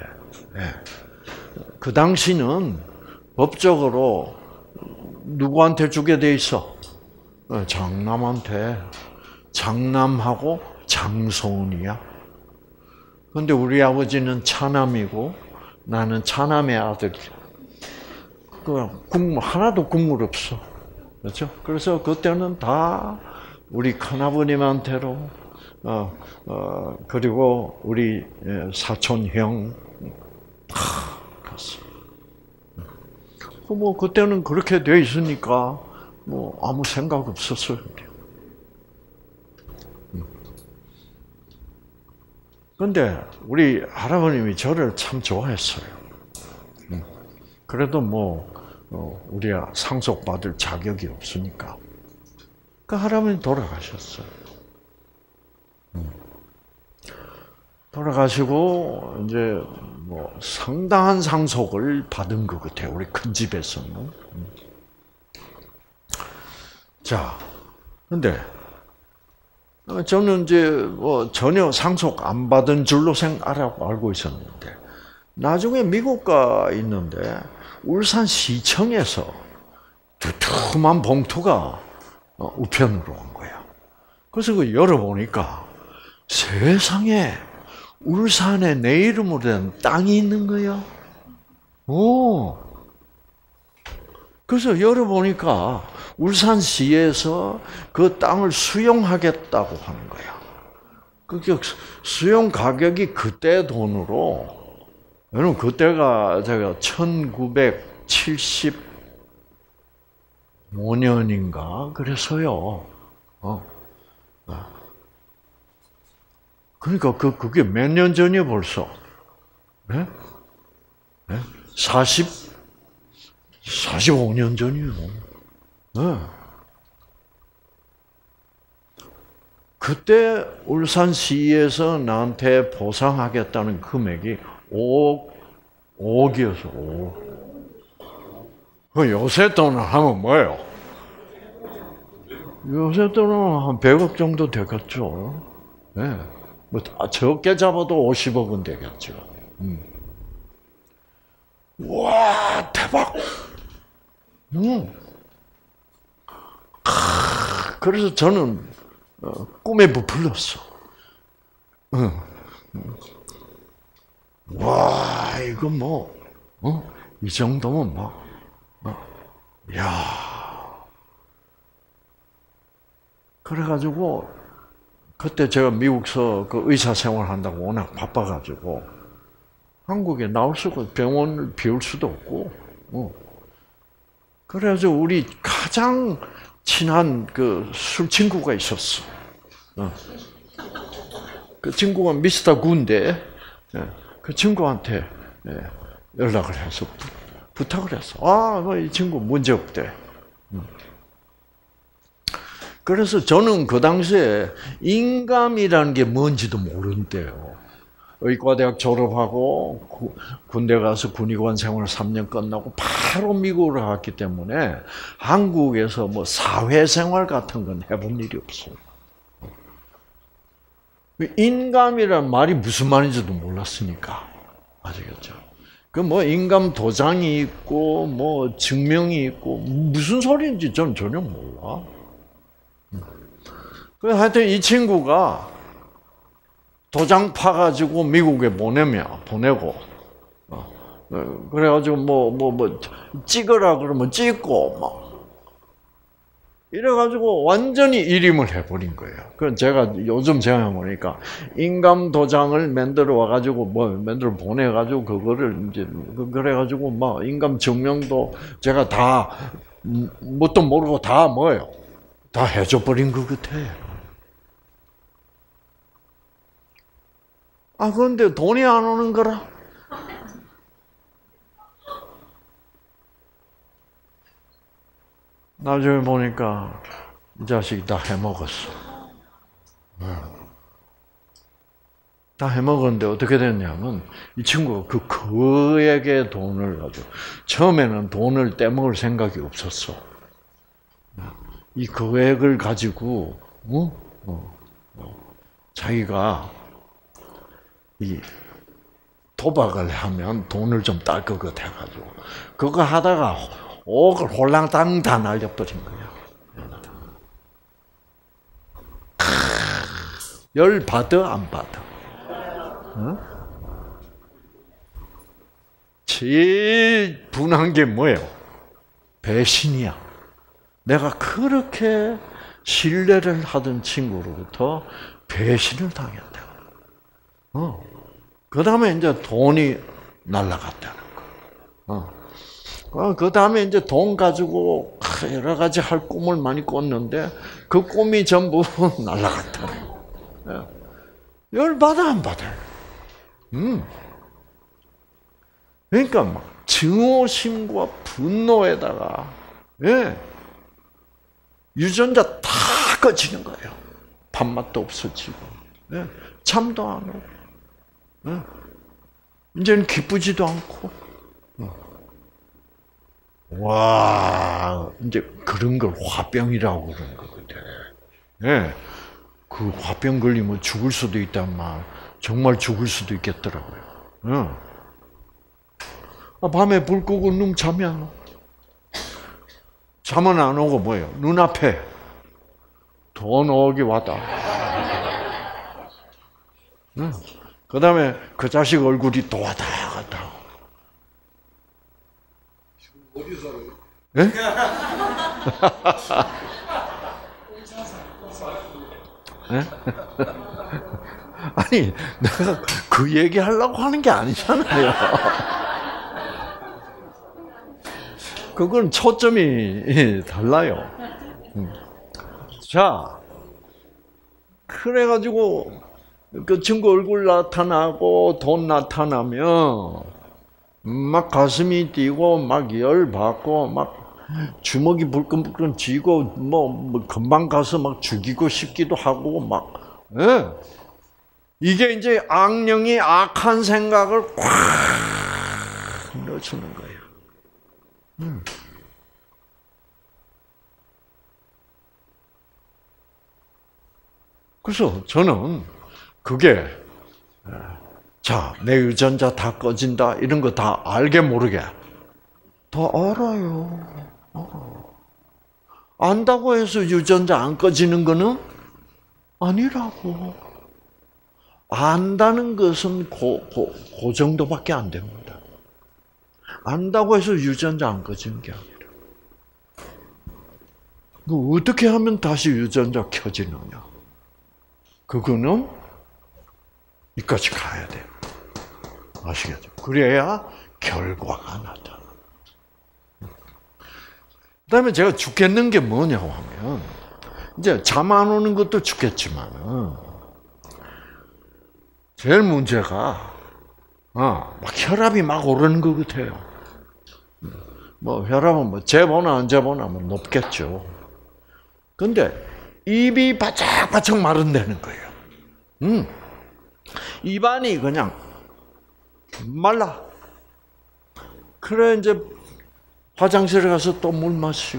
그 당시는 법적으로 누구한테 주게 돼 있어? 장남한테. 장남하고 장손이야. 근데 우리 아버지는 차남이고 나는 차남의 아들. 국물 하나도 국물 없어. 그렇죠? 그래서 그때는 다 우리 큰아버님한테로 그리고 우리 사촌 형 다 갔어. 뭐 그때는 그렇게 돼 있으니까 뭐 아무 생각 없었어요. 그런데 우리 할아버님이 저를 참 좋아했어요. 그래도 뭐 우리가 상속받을 자격이 없으니까. 그 할아버님 돌아가셨어요. 돌아가시고 이제 뭐 상당한 상속을 받은 것 같아요. 우리 큰 집에서는. 자, 근데 저는 이제 뭐 전혀 상속 안 받은 줄로 알고 있었는데 나중에 미국 가 있는데 울산시청에서 두툼한 봉투가 우편으로 온 거야. 그래서 그 열어보니까 세상에 울산에 내 이름으로 된 땅이 있는 거야. 오. 그래서 열어보니까 울산시에서 그 땅을 수용하겠다고 하는 거야. 그게 수용 가격이 그때 돈으로, 여러분 그때가 제가 1975년인가 그래서요. 그러니까 그게 몇 년 전이에요 벌써? 네? 45년 전이에요. 네. 그때 울산시에서 나한테 보상하겠다는 금액이 5억이어서 5억. 요새 돈을 하면 뭐예요? 요새 돈은 한 100억 정도 되겠죠. 네. 뭐 적게 잡아도 50억은 되겠죠. 와, 대박! 그래서 저는 꿈에 부풀렸어. 와, 이거 뭐, 이 정도면 야. 그래가지고, 그때 제가 미국서 그 의사 생활 한다고 워낙 바빠가지고, 한국에 나올 수가, 병원을 비울 수도 없고, 그래서 우리 가장 친한 그 술 친구가 있었어. 그 친구가 미스터 군데, 그 친구한테 연락을 해서 부탁을 했어. 이 친구 문제 없대. 그래서 저는 그 당시에 인감이라는 게 뭔지도 모른대요. 의과대학 졸업하고 군대 가서 군의관 생활 3년 끝나고 바로 미국으로 갔기 때문에 한국에서 뭐 사회생활 같은 건 해본 일이 없어요. 인감이라는 말이 무슨 말인지도 몰랐으니까. 아시겠죠? 그 뭐 인감 도장이 있고 뭐 증명이 있고 무슨 소리인지 저는 전혀 몰라. 그래서 하여튼 이 친구가 도장 파가지고 미국에 보내고, 그래가지고 뭐 찍으라 그러면 찍고, 이래가지고 완전히 일임을 해버린 거예요. 그럼 제가 요즘 생각해보니까 인감 도장을 만들어 와가지고 만들어 보내가지고 그거를 이제, 그래가지고 인감 증명도 제가 다, 뭣도 모르고 다 뭐예요? 다 해줘버린 것 같아요. 그런데 돈이 안 오는 거라? 나중에 보니까 이 자식이 다 해먹었어. 다 해먹었는데 어떻게 됐냐면 이 친구가 그에게 돈을 가지고 처음에는 돈을 떼먹을 생각이 없었어. 이 금액을 가지고 자기가 이 도박을 하면 돈을 좀 딸 것 같아가지고 그거 하다가 옥을 홀랑당 다 날려버린 거야. 열 받아 안 받아? 어? 제일 분한 게 뭐예요? 배신이야. 내가 그렇게 신뢰를 하던 친구로부터 배신을 당했다. 그 다음에 이제 돈이 날라갔다는 거. 그 다음에 이제 돈 가지고 여러 가지 할 꿈을 많이 꿨는데 그 꿈이 전부 날라갔다는 거. 열받아 안 받아요? 그러니까 막 증오심과 분노에다가 유전자 다 꺼지는 거예요. 밥맛도 없어지고 잠도 안 오고 이제는 기쁘지도 않고 와 이제 그런 걸 화병이라고 그러는 거거든. 그 화병 걸리면 죽을 수도 있단 말. 정말 죽을 수도 있겠더라고요. 밤에 불 끄고 눈 잠이 안 와. 잠은 안 오고 뭐예요? 눈앞에 돈 오기 왔다. 그 다음에 그 자식 얼굴이 또 왔다 갔다. 어디서 예? 아니, 내가 그 얘기 하려고 하는 게 아니잖아요. 그건 초점이 달라요. 자, 그래가지고, 그 친구 얼굴 나타나고, 돈 나타나면, 막 가슴이 뛰고, 막 열받고, 막 주먹이 불끈불끈 쥐고, 뭐 금방 가서 막 죽이고 싶기도 하고, 막, 이게 이제 악령이 악한 생각을 꽉 넣어주는 거예요. 그래서 저는 그게 자, 내 유전자 다 꺼진다 이런 거 다 알게 모르게 다 알아요. 안다고 해서 유전자 안 꺼지는 거는 아니라고. 안다는 것은 그 정도밖에 안 됩니다. 안다고 해서 유전자 안 꺼지는 게 아니라. 어떻게 하면 다시 유전자 켜지느냐? 그거는 이까지 가야 돼요. 아시겠죠? 그래야 결과가 나타나. 그다음에 제가 죽겠는 게 뭐냐고 하면 이제 잠 안 오는 것도 죽겠지만은 제일 문제가 막 혈압이 막 오르는 것 같아요. 뭐 혈압은 뭐 재보나 안 재보나 뭐 높겠죠. 근데 입이 바짝바짝 마른다는 거예요. 입안이 그냥 말라. 그래 이제 화장실에 가서 또 물 마시고,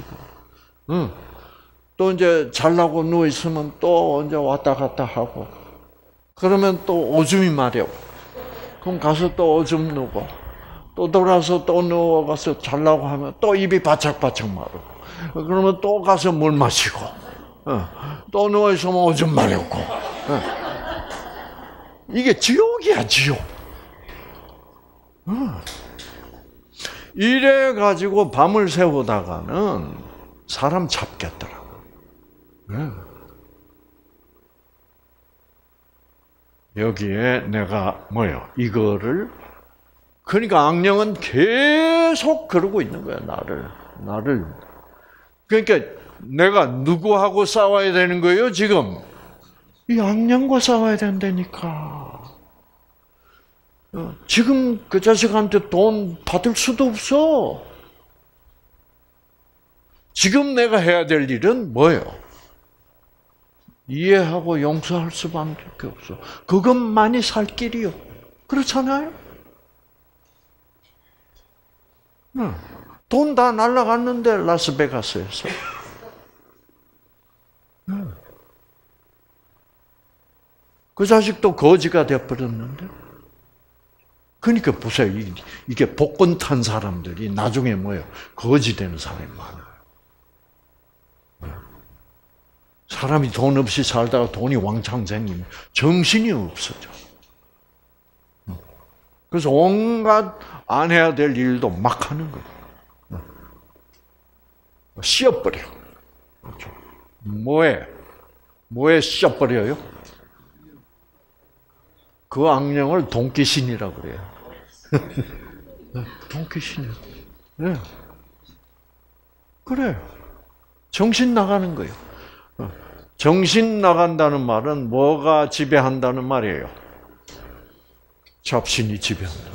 또 이제 잘라고 누워 있으면 또 이제 왔다 갔다 하고, 그러면 또 오줌이 마려워. 그럼 가서 또 오줌 누고, 또 돌아서 또 누워가서 잘라고 하면 또 입이 바짝바짝 마르고, 그러면 또 가서 물 마시고, 또 누워 있으면 오줌 마렵고, 이게 지옥이야 지옥. 이래 가지고 밤을 새우다가는 사람 잡겠더라고. 여기에 내가 뭐요? 이거를 그러니까 악령은 계속 그러고 있는 거야 나를. 그러니까 내가 누구하고 싸워야 되는 거예요 지금? 이 악령과 싸워야 된다니까. 지금 그 자식한테 돈 받을 수도 없어. 지금 내가 해야 될 일은 뭐예요? 이해하고 용서할 수밖에 없어. 그것만이 살 길이요. 그렇잖아요? 돈 다 날라갔는데 라스베가스에서. 그 자식도 거지가 되어버렸는데. 그러니까 보세요. 이게 복권 탄 사람들이 나중에 뭐예요? 거지 되는 사람이 많아요. 사람이 돈 없이 살다가 돈이 왕창 생기면 정신이 없어져. 그래서 온갖 안 해야 될 일도 막 하는 거예요. 씌어버려. 그렇죠. 뭐에 씌어버려요? 그 악령을 돈귀신이라고 그래요. 돈귀신이요. 네. 그래요. 정신 나가는 거예요. 정신 나간다는 말은 뭐가 지배한다는 말이에요? 잡신이 지배한다.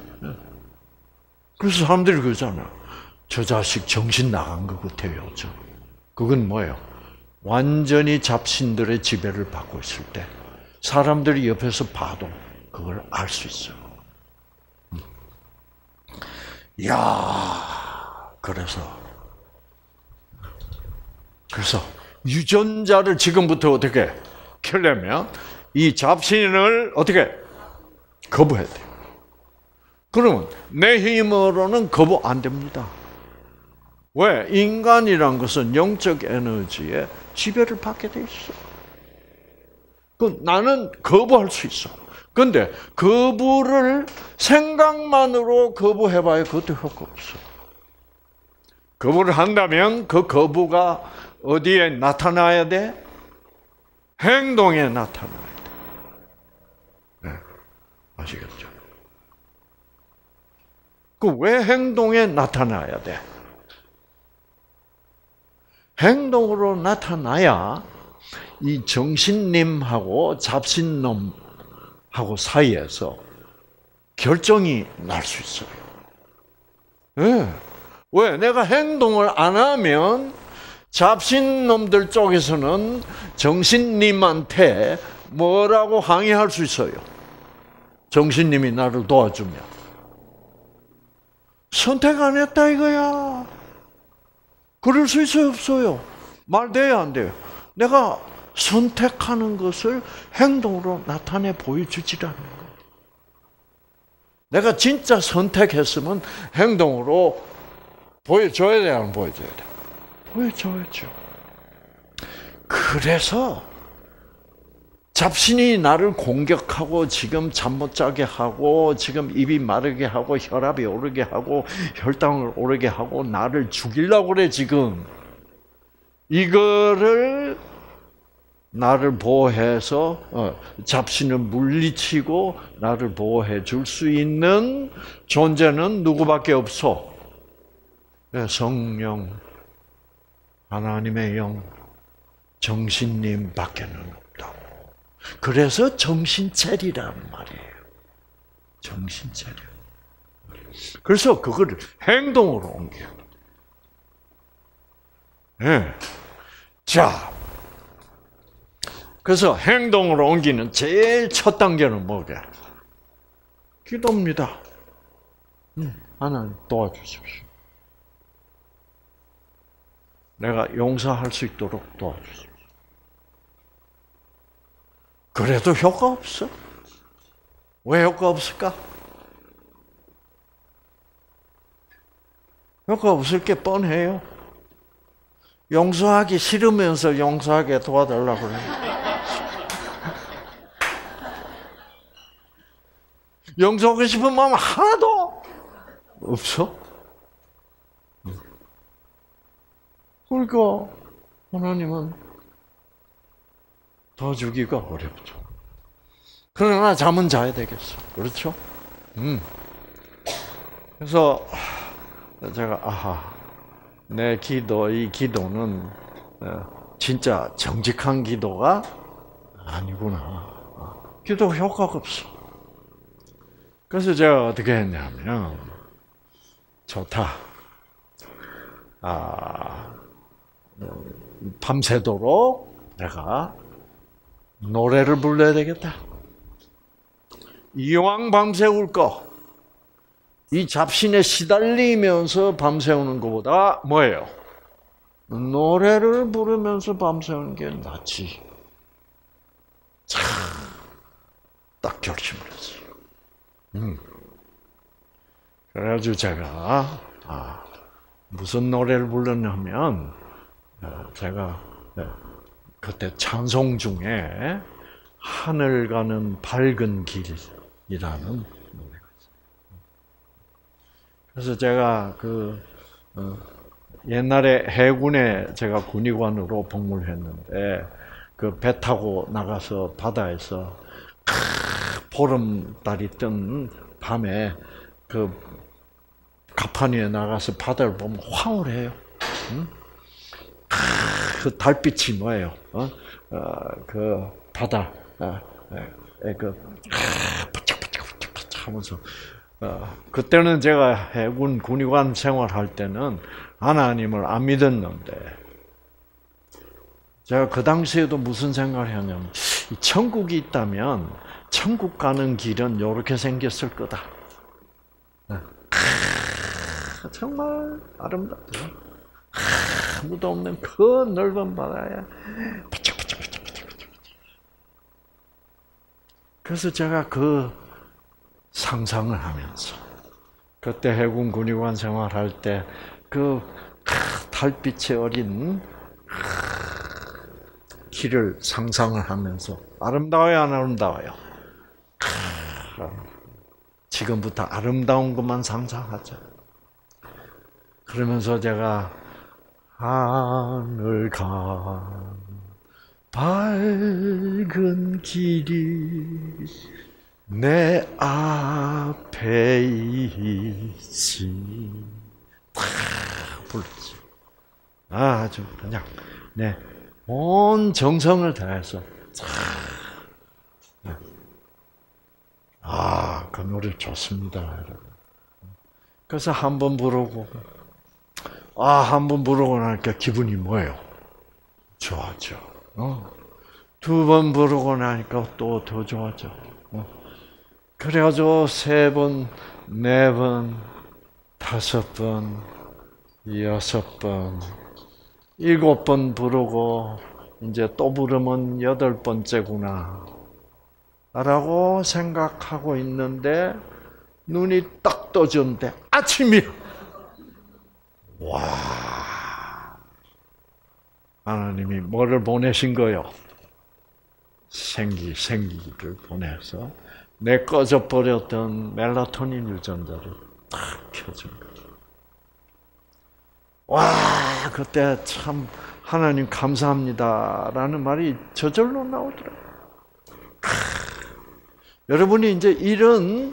그래서 사람들이 그러잖아. 저 자식 정신 나간 것 같아요. 그건 뭐예요? 완전히 잡신들의 지배를 받고 있을 때 사람들이 옆에서 봐도 그걸 알 수 있어요. 이야, 그래서 유전자를 지금부터 어떻게 켜려면 이 잡신을 어떻게 거부해야 돼요. 그러면 내 힘으로는 거부 안 됩니다. 왜? 인간이란 것은 영적 에너지에 지배를 받게 돼 있어. 나는 거부할 수 있어. 그런데 거부를 생각만으로 거부해봐야 그것도 효과 없어. 거부를 한다면 그 거부가 어디에 나타나야 돼? 행동에 나타나야 돼. 네. 아시겠죠? 왜 행동에 나타나야 돼? 행동으로 나타나야 이 정신님하고 잡신놈하고 사이에서 결정이 날 수 있어요. 네. 왜? 내가 행동을 안 하면 잡신놈들 쪽에서는 정신님한테 뭐라고 항의할 수 있어요? 정신님이 나를 도와주면. 선택 안 했다 이거야. 그럴 수 있어요, 없어요? 말 돼요, 안 돼요? 내가 선택하는 것을 행동으로 나타내 보여주지라는 거예요. 내가 진짜 선택했으면 행동으로 보여줘야 돼, 안 보여줘야 돼? 보여줘야죠. 그래서 잡신이 나를 공격하고 지금 잠 못 자게 하고 지금 입이 마르게 하고 혈압이 오르게 하고 혈당을 오르게 하고 나를 죽이려고 그래 지금. 이거를 나를 보호해서 잡신을 물리치고 나를 보호해 줄 수 있는 존재는 누구밖에 없어? 성령, 하나님의 영, 정신님 밖에는 없다고. 그래서 정신체리라는 말이에요. 정신체리. 그래서 그걸 행동으로 옮겨요. 네. 자, 그래서 행동으로 옮기는 제일 첫 단계는 뭐게? 기도입니다. 하나님 도와주십시오. 내가 용서할 수 있도록 도와주십시오. 그래도 효과 없어. 왜 효과 없을까? 효과 없을 게 뻔해요. 용서하기 싫으면서 용서하게 도와달라고 그래. 용서하고 싶은 마음 하나도 없어? 그러니까 하나님은 도와주기가 어렵죠. 그러나 잠은 자야 되겠어. 그렇죠? 그래서 제가 내 이 기도는 진짜 정직한 기도가 아니구나. 기도 효과가 없어. 그래서 제가 어떻게 했냐면 좋다. 밤새도록 내가 노래를 불러야 되겠다. 이왕 밤새울 거, 이 잡신에 시달리면서 밤새우는 것보다 뭐예요? 노래를 부르면서 밤새우는 게 낫지. 딱 결심을 했어요. 그래가지고 제가 무슨 노래를 불렀냐면 제가 그때 찬송 중에 하늘 가는 밝은 길이라는 노래가 있어요. 그래서 제가 옛날에 해군에 제가 군의관으로 복무를 했는데 그 배 타고 나가서 바다에서 보름달이 뜬 밤에 그 갑판 위에 나가서 바다를 보면 황홀해요. 응? 그 달빛이 뭐예요? 그 바다 바짝바짝 하면서 그때는 제가 해군 군의관 생활할 때는 하나님을 안 믿었는데 제가 그 당시에도 무슨 생각을 했냐면 천국이 있다면 천국 가는 길은 이렇게 생겼을 거다. 정말 아름답죠. 아무도 없는 그 넓은 바다에 바짝바짝바짝바짝. 그래서 제가 그 상상을 하면서 그때 해군 군의관 생활할 때 그 달빛에 어린 길을 상상을 하면서 아름다워요, 안 아름다워요? 지금부터 아름다운 것만 상상하자. 그러면서 제가 하늘 간 밝은 길이 내 앞에 있지. 불렀지. 아주 그냥 온 정성을 다해서 그 노래 좋습니다, 여러분. 그래서 한 번 부르고 한 번 부르고 나니까 기분이 뭐예요? 좋아져. 두 번 부르고 나니까 또 더 좋아져. 그래가지고 3번, 4번, 5번, 6번, 7번 부르고 이제 또 부르면 8번째구나 라고 생각하고 있는데 눈이 딱 떠졌는데 아침이야. 와, 하나님이 뭐를 보내신 거요? 생기를 보내서 내 꺼져버렸던 멜라토닌 유전자를 딱 켜준 거죠. 와, 그때 참 하나님 감사합니다라는 말이 저절로 나오더라고요. 여러분이 이제 이런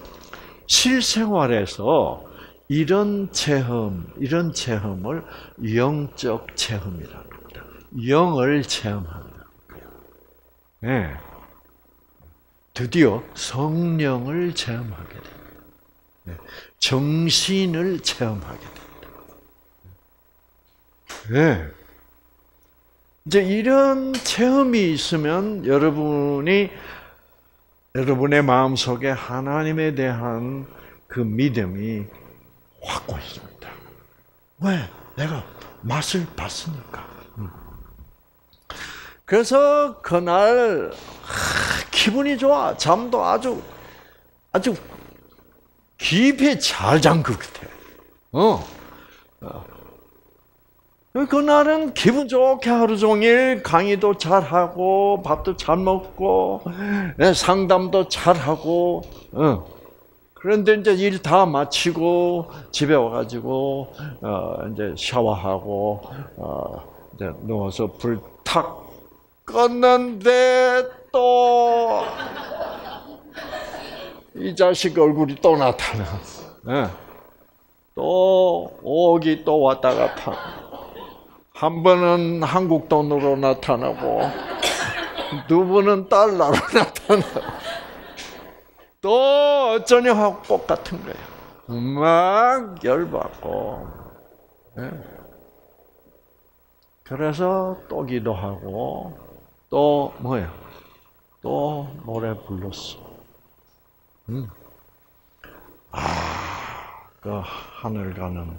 실생활에서 이런 체험을 영적 체험이라고 합니다. 영을 체험한다. 네. 드디어 성령을 체험하게 됩니다. 네. 정신을 체험하게 됩니다. 네. 이제 이런 체험이 있으면 여러분의 마음속에 하나님에 대한 그 믿음이 확고해집니다. 왜? 내가 맛을 봤으니까. 그래서 그날 기분이 좋아. 잠도 아주 깊이 잘 잔 것 같아. 그날은 기분 좋게 하루 종일 강의도 잘하고 밥도 잘 먹고 상담도 잘하고 그런데 이제 일 다 마치고 집에 와가지고 이제 샤워하고 이제 누워서 불 탁 껐는데 또 이 자식 얼굴이 또 나타나. 또 옥이 또 왔다 갔다. 한 번은 한국 돈으로 나타나고, 두 번은 달러로 나타나고, 또 어쩌냐 하고 똑같은 거예요. 막 열받고. 그래서 또 기도하고, 또 뭐야? 또 노래 불렀어. 그 하늘 가는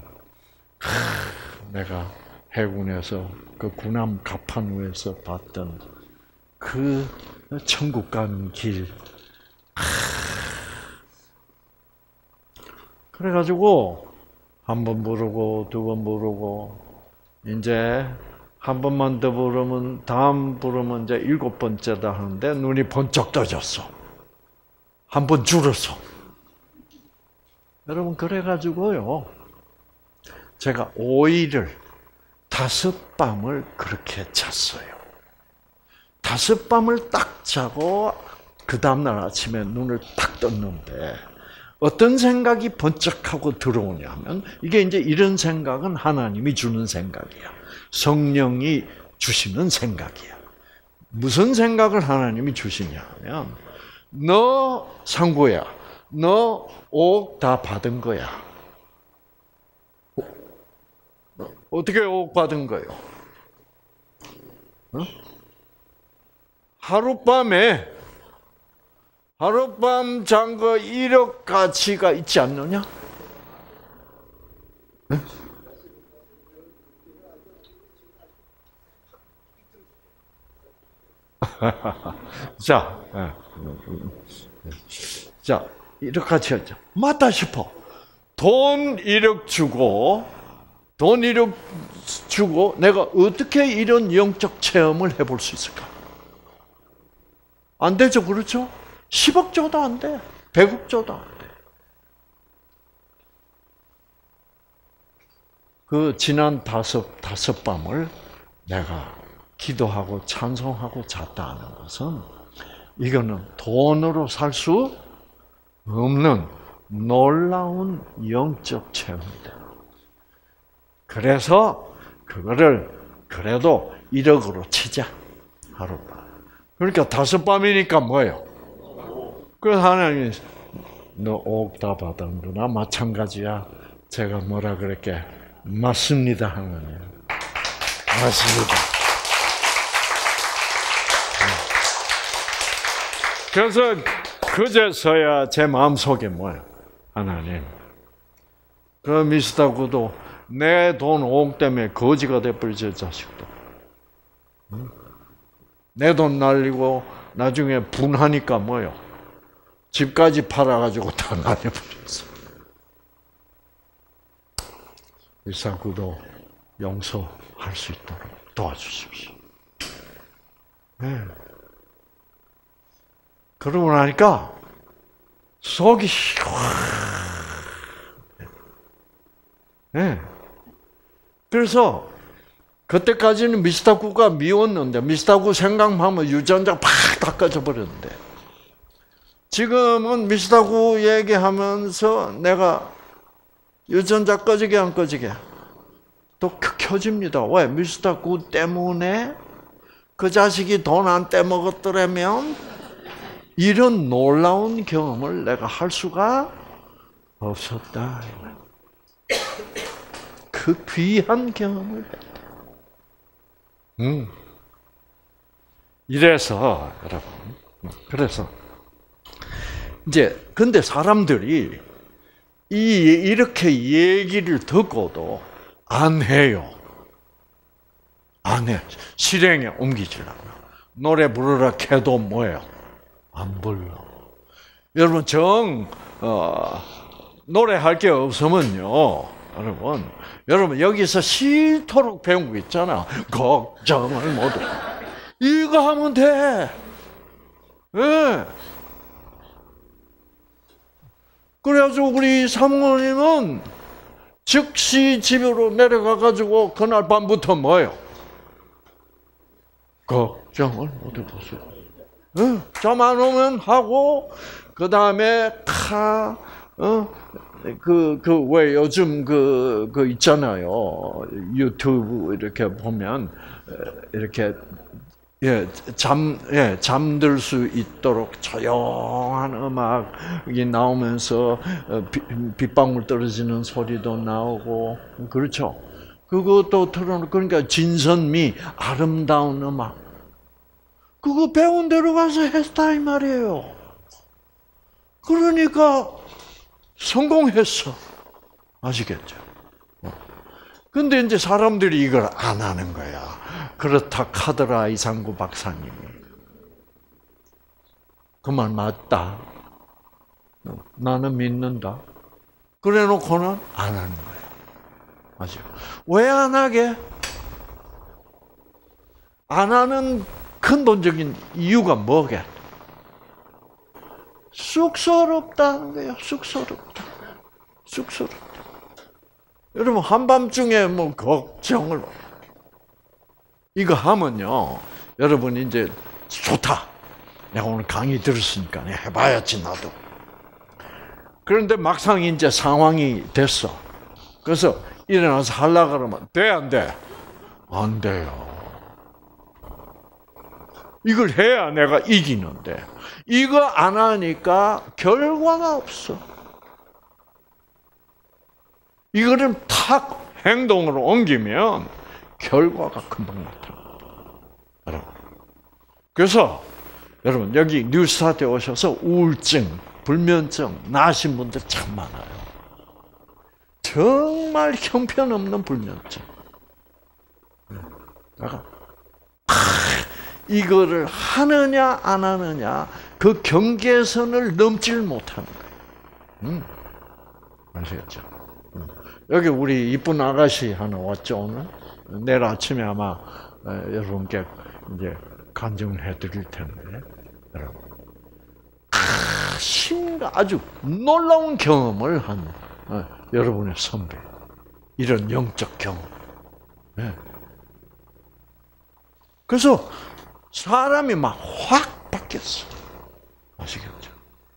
내가 해군에서 그 군함 갑판 위에서 봤던 그 천국 가는 길. 그래가지고 한 번 부르고 두 번 부르고 이제 한 번만 더 부르면 다음 부르면 이제 7번째다 하는데 눈이 번쩍 떠졌어. 한 번 줄었어. 여러분 그래가지고요. 제가 5일을 5밤을 그렇게 잤어요. 5밤을 딱 자고 그 다음날 아침에 눈을 딱 떴는데 어떤 생각이 번쩍하고 들어오냐면 이게 이제 이런 생각은 하나님이 주는 생각이야. 성령이 주시는 생각이야. 무슨 생각을 하나님이 주시냐면 너 상구야. 너 5억 다 받은 거야. 어떻게 5억 받은 거예요? 어? 하룻밤 잔 거 1억 가치가 있지 않느냐? 네? 자, 1억 가치였죠. 맞다 싶어. 돈 1억 주고 내가 어떻게 이런 영적 체험을 해볼 수 있을까? 안 되죠, 그렇죠? 10억 줘도 안 돼. 100억 줘도 안 돼. 그 지난 다섯 밤을 내가 기도하고 찬송하고 잤다는 것은 이거는 돈으로 살 수 없는 놀라운 영적 체험이다. 그래서 그거를 그래도 1억으로 치자. 하룻밤. 그러니까 5밤이니까 뭐예요? 그래서 하나님이 너 5억 다 받았구나. 마찬가지야. 제가 뭐라 그랬게? 맞습니다, 하나님. 맞습니다. 그래서 그제서야 제 마음속에 뭐예요? 하나님. 그 미스터구도 내 돈 5억 때문에 거지가 돼버리지, 자식도. 내 돈 날리고 나중에 분하니까 뭐예요? 집까지 팔아가지고 다 날려버렸어. 미스터구도 용서할 수 있도록 도와주십시오. 네. 그러고 나니까 속이 네. 그래서 그때까지는 미스터구가 미웠는데 미스터구 생각하면 유전자 팍 다 꺼져버렸는데 지금은 미스터구 얘기하면서 내가 유전자 꺼지게 안 꺼지게 또 켜집니다. 왜? 미스터구 때문에 그 자식이 돈 안 떼먹었더라면 이런 놀라운 경험을 내가 할 수가 없었다. 그 귀한 경험을 했다. 이래서 여러분, 그래서 이제 근데 사람들이 이렇게 얘기를 듣고도 안 해요. 안 해. 실행에 옮기질 않아. 노래 부르라 해도 뭐예요? 안 불러. 여러분 노래할 게 없으면요. 여러분 여기서 싫도록 배운 거 있잖아. 걱정을 모두. 이거 하면 돼. 네. 그래가지고 우리 사모님은 즉시 집으로 내려가가지고 그날 밤부터 뭐예요? 걱정을 못 해보세요. 잠 안 오면 하고, 그 다음에 왜 요즘 그 있잖아요. 유튜브 이렇게 보면, 이렇게, 잠들 수 있도록 조용한 음악이 나오면서, 빗방울 떨어지는 소리도 나오고, 그렇죠. 그것도 틀어놓고, 그러니까 진선미, 아름다운 음악. 그거 배운 대로 가서 했다 이 말이에요. 그러니까 성공했어. 아시겠죠? 근데 이제 사람들이 이걸 안 하는 거야. 그렇다 카더라 이상구 박사님이. 그 말 맞다. 나는 믿는다. 그래 놓고는 안 하는 거예요. 맞아요. 왜 안 하게? 안 하는 근본적인 이유가 뭐게? 쑥스럽다는 거예요. 쑥스럽다. 여러분, 한밤중에 뭐 걱정을 이거 하면요. 여러분 이제 좋다. 내가 오늘 강의 들었으니까 내가 해봐야지 나도. 그런데 막상 이제 상황이 됐어. 그래서 일어나서 하려고 그러면 돼, 안 돼? 안 돼요. 이걸 해야 내가 이기는데 이거 안 하니까 결과가 없어. 이거를 탁 행동으로 옮기면 결과가 금방 나타납니다. 그래서 여러분 여기 뉴스타트에 오셔서 우울증, 불면증 나신 분들 참 많아요. 정말 형편없는 불면증. 이거를 하느냐 안 하느냐 그 경계선을 넘지를 못하는 거예요. 아시겠죠? 여기 우리 이쁜 아가씨 하나 왔죠 오늘. 내일 아침에 아마 여러분께 이제 간증을 해드릴 텐데, 여러분 아주 놀라운 경험을 한 여러분의 선배, 이런 영적 경험. 그래서 사람이 막 확 바뀌었어. 아시겠죠?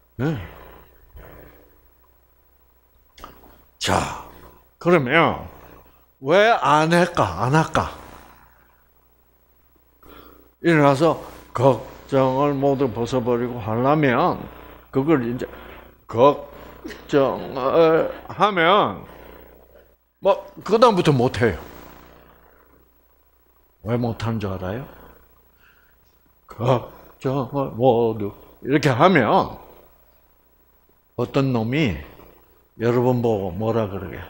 자, 그러면 왜 안 할까? 안 할까? 일어나서 걱정을 모두 벗어버리고 하려면 그걸 이제 걱정을 하면 뭐 그다음부터 못 해요. 왜 못하는 줄 알아요? 걱정을 모두 이렇게 하면 어떤 놈이 여러분 보고 뭐라 그러게?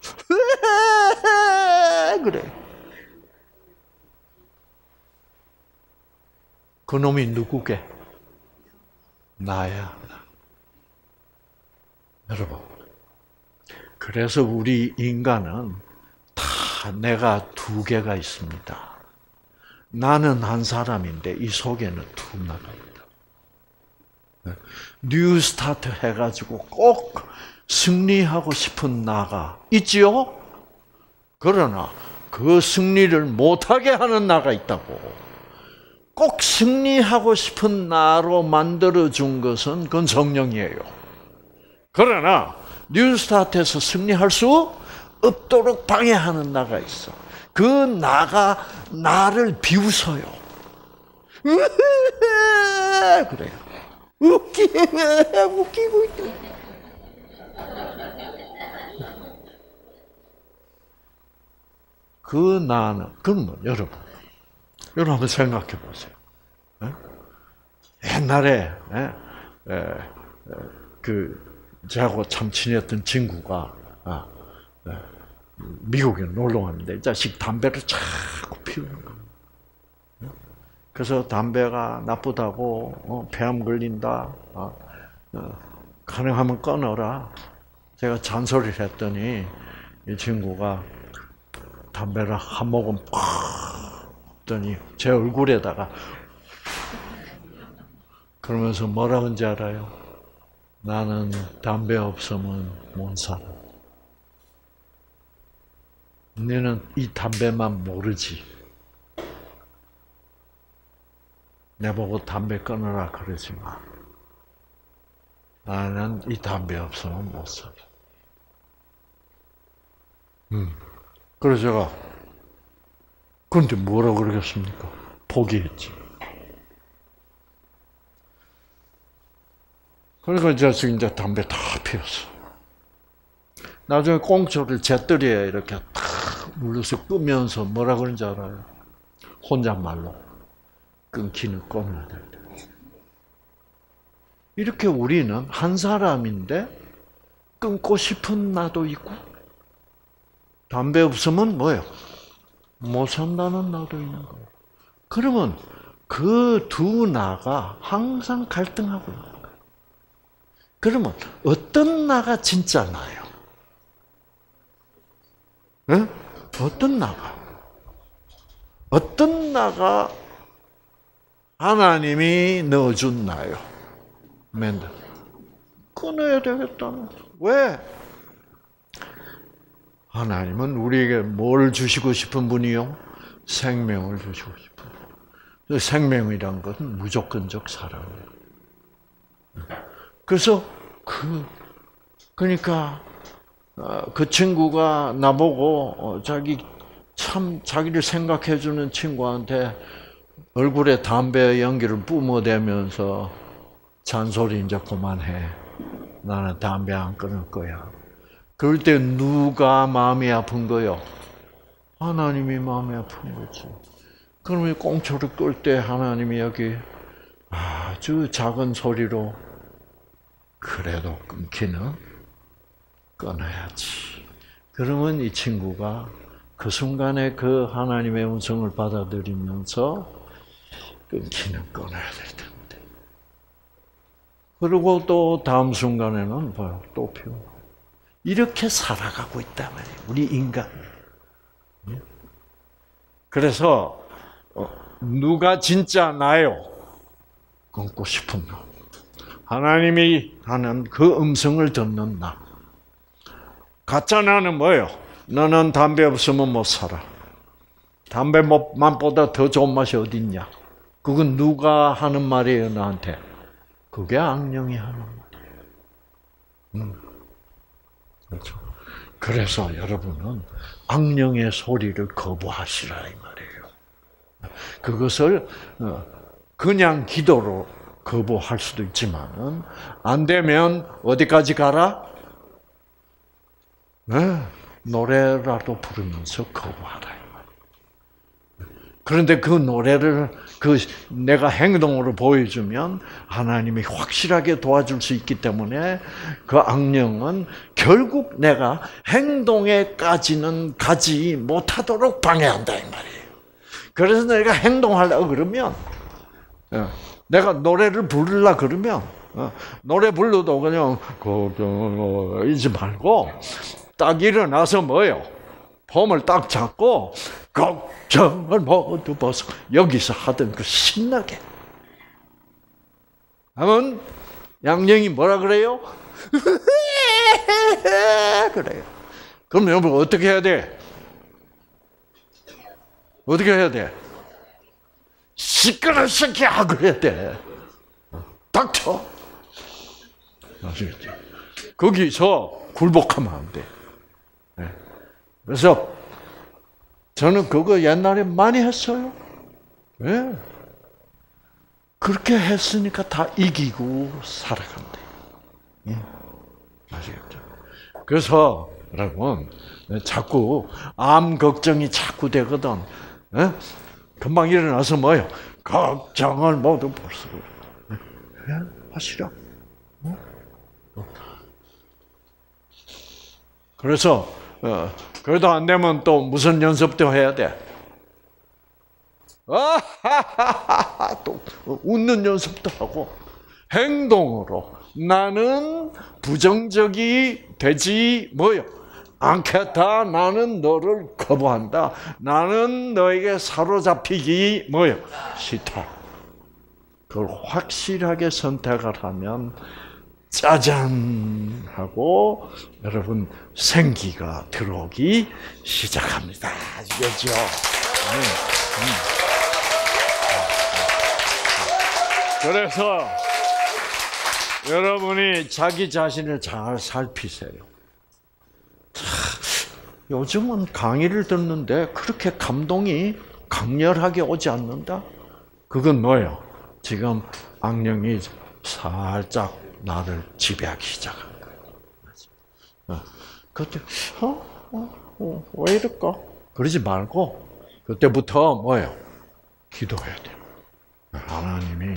그래. 그 놈이 누구게? 나야. 여러분. 그래서 우리 인간은 다 내가 두 개가 있습니다. 나는 한 사람인데 이 속에는 두 나가 있다. 뉴스타트 해가지고 꼭 승리하고 싶은 나가 있지요? 그러나 그 승리를 못하게 하는 나가 있다고. 꼭 승리하고 싶은 나로 만들어준 것은 그건 성령이에요. 그러나 뉴스타트에서 승리할 수 없도록 방해하는 나가 있어. 그 나가 나를 비웃어요. 그래요. 웃기고 있다. 그 나는, 그러면 여러분 한번 생각해 보세요. 옛날에 저하고 참 친했던 친구가 미국에 놀러 왔는데 이 자식 담배를 자꾸 피우는 거예요. 그래서 담배가 나쁘다고 폐암 걸린다. 가능하면 끊어라. 제가 잔소리를 했더니 이 친구가 담배를 한 모금 팍 했더니 제 얼굴에다가 그러면서 뭐라 그런지 알아요? 나는 담배 없으면 못 살아. 너는 이 담배만 모르지. 내보고 담배 끊어라 그러지 마. 나는 이 담배 없으면 못 살아. 그래서 제가 그런데 뭐라 그러겠습니까? 포기했지. 그러니까 이제 담배 다 피웠어. 나중에 꽁초를 재떨이에 이렇게 탁 눌러서 끄면서 뭐라 그런지 알아요? 혼잣말로 끊기는 끊어야 된다. 이렇게 우리는 한 사람인데 끊고 싶은 나도 있고 담배 없으면 뭐예요? 못 산다는 나도 있는 거예요. 그러면 그 두 나가 항상 갈등하고 있는 거예요. 그러면 어떤 나가 진짜 나예요? 에? 어떤 나가? 어떤 나가 하나님이 넣어준 나요? 맨날 끊어야 되겠다는. 왜? 하나님은 우리에게 뭘 주시고 싶은 분이요? 생명을 주시고 싶은 분. 생명이란 것은 무조건적 사랑이에요. 그래서 그러니까 그 친구가 나보고 자기를 생각해주는 친구한테 얼굴에 담배 연기를 뿜어대면서 잔소리 이제 그만해. 나는 담배 안 끊을 거야. 그럴 때 누가 마음이 아픈 거요? 하나님이 마음이 아픈 거지. 그러면 꽁초를 끌 때 하나님이 여기 아주 작은 소리로 그래도 끊기는 끊어야지. 그러면 이 친구가 그 순간에 그 하나님의 음성을 받아들이면서 끊기는 끊어야 될 텐데. 그리고 또 다음 순간에는 봐요. 또 피우고. 이렇게 살아가고 있단 말이에요. 우리 인간. 그래서 누가 진짜 나요? 끊고 싶은 나. 하나님이 하는 그 음성을 듣는 나. 가짜 나는 뭐예요? 너는 담배 없으면 못 살아. 담배 맛보다 더 좋은 맛이 어디 있냐? 그건 누가 하는 말이에요, 나한테? 그게 악령이 하는 말이에요. 그렇죠. 그래서 여러분은 악령의 소리를 거부하시라 이 말이에요. 그것을 그냥 기도로 거부할 수도 있지만은 안 되면 어디까지 가라? 네, 노래라도 부르면서 거부하라. 그런데 그 노래를 내가 행동으로 보여주면 하나님이 확실하게 도와줄 수 있기 때문에 그 악령은 결국 내가 행동에까지는 가지 못하도록 방해한다 이 말이에요. 그래서 내가 행동하려고 그러면 내가 노래를 부르려 그러면 노래 불러도 그냥 이지 말고 딱 일어나서 뭐예요? 폼을 딱 잡고 걱정을 모두 벗어 여기서 하던 그 신나게 하면 양령이 뭐라 그래요? 그래요. 그럼 여러분 어떻게 해야 돼? 어떻게 해야 돼? 시끄러 새끼야 그래야 돼. 닥쳐. 아시겠지? 거기서 굴복하면 안 돼. 그래서 저는 그거 옛날에 많이 했어요. 네. 그렇게 했으니까 다 이기고 살아간대. 아시겠죠? 그래서 여러분 자꾸 암 걱정이 자꾸 되거든. 네? 금방 일어나서 뭐예요? 걱정을 모두 벌써 하시라. 그래서 그래도 안 되면 또 무슨 연습도 해야 돼? 또 웃는 연습도 하고 행동으로 나는 부정적이 되지 뭐요? 않겠다. 나는 너를 거부한다. 나는 너에게 사로잡히기 뭐요? 싫다. 그걸 확실하게 선택을 하면 짜잔 하고 여러분 생기가 들어오기 시작합니다. 아시겠죠? 그래서 여러분이 자기 자신을 잘 살피세요. 요즘은 강의를 듣는데 그렇게 감동이 강렬하게 오지 않는다? 그건 뭐예요? 지금 악령이 살짝 나를 지배하기 시작한 거예요. 그때 왜 이럴까? 그러지 말고 그때부터 뭐예요? 기도해야 돼요. 하나님이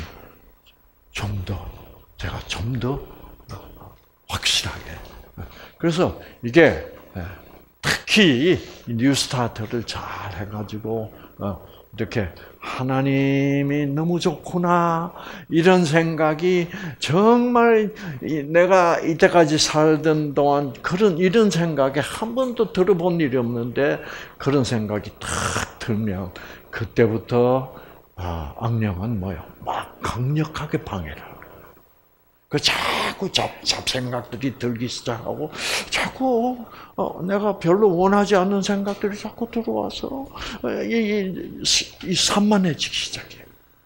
제가 좀 더 확실하게. 그래서 이게 특히 뉴스타트를 잘 해가지고 이렇게 하나님이 너무 좋구나 이런 생각이 정말 내가 이때까지 살던 동안 이런 생각에 한 번도 들어본 일이 없는데 그런 생각이 탁 들면 그때부터 악령은 뭐요? 막 강력하게 방해를 하고 그 자꾸 잡생각들이 들기 시작하고 자꾸 내가 별로 원하지 않는 생각들이 자꾸 들어와서 이 산만해지기 시작해요.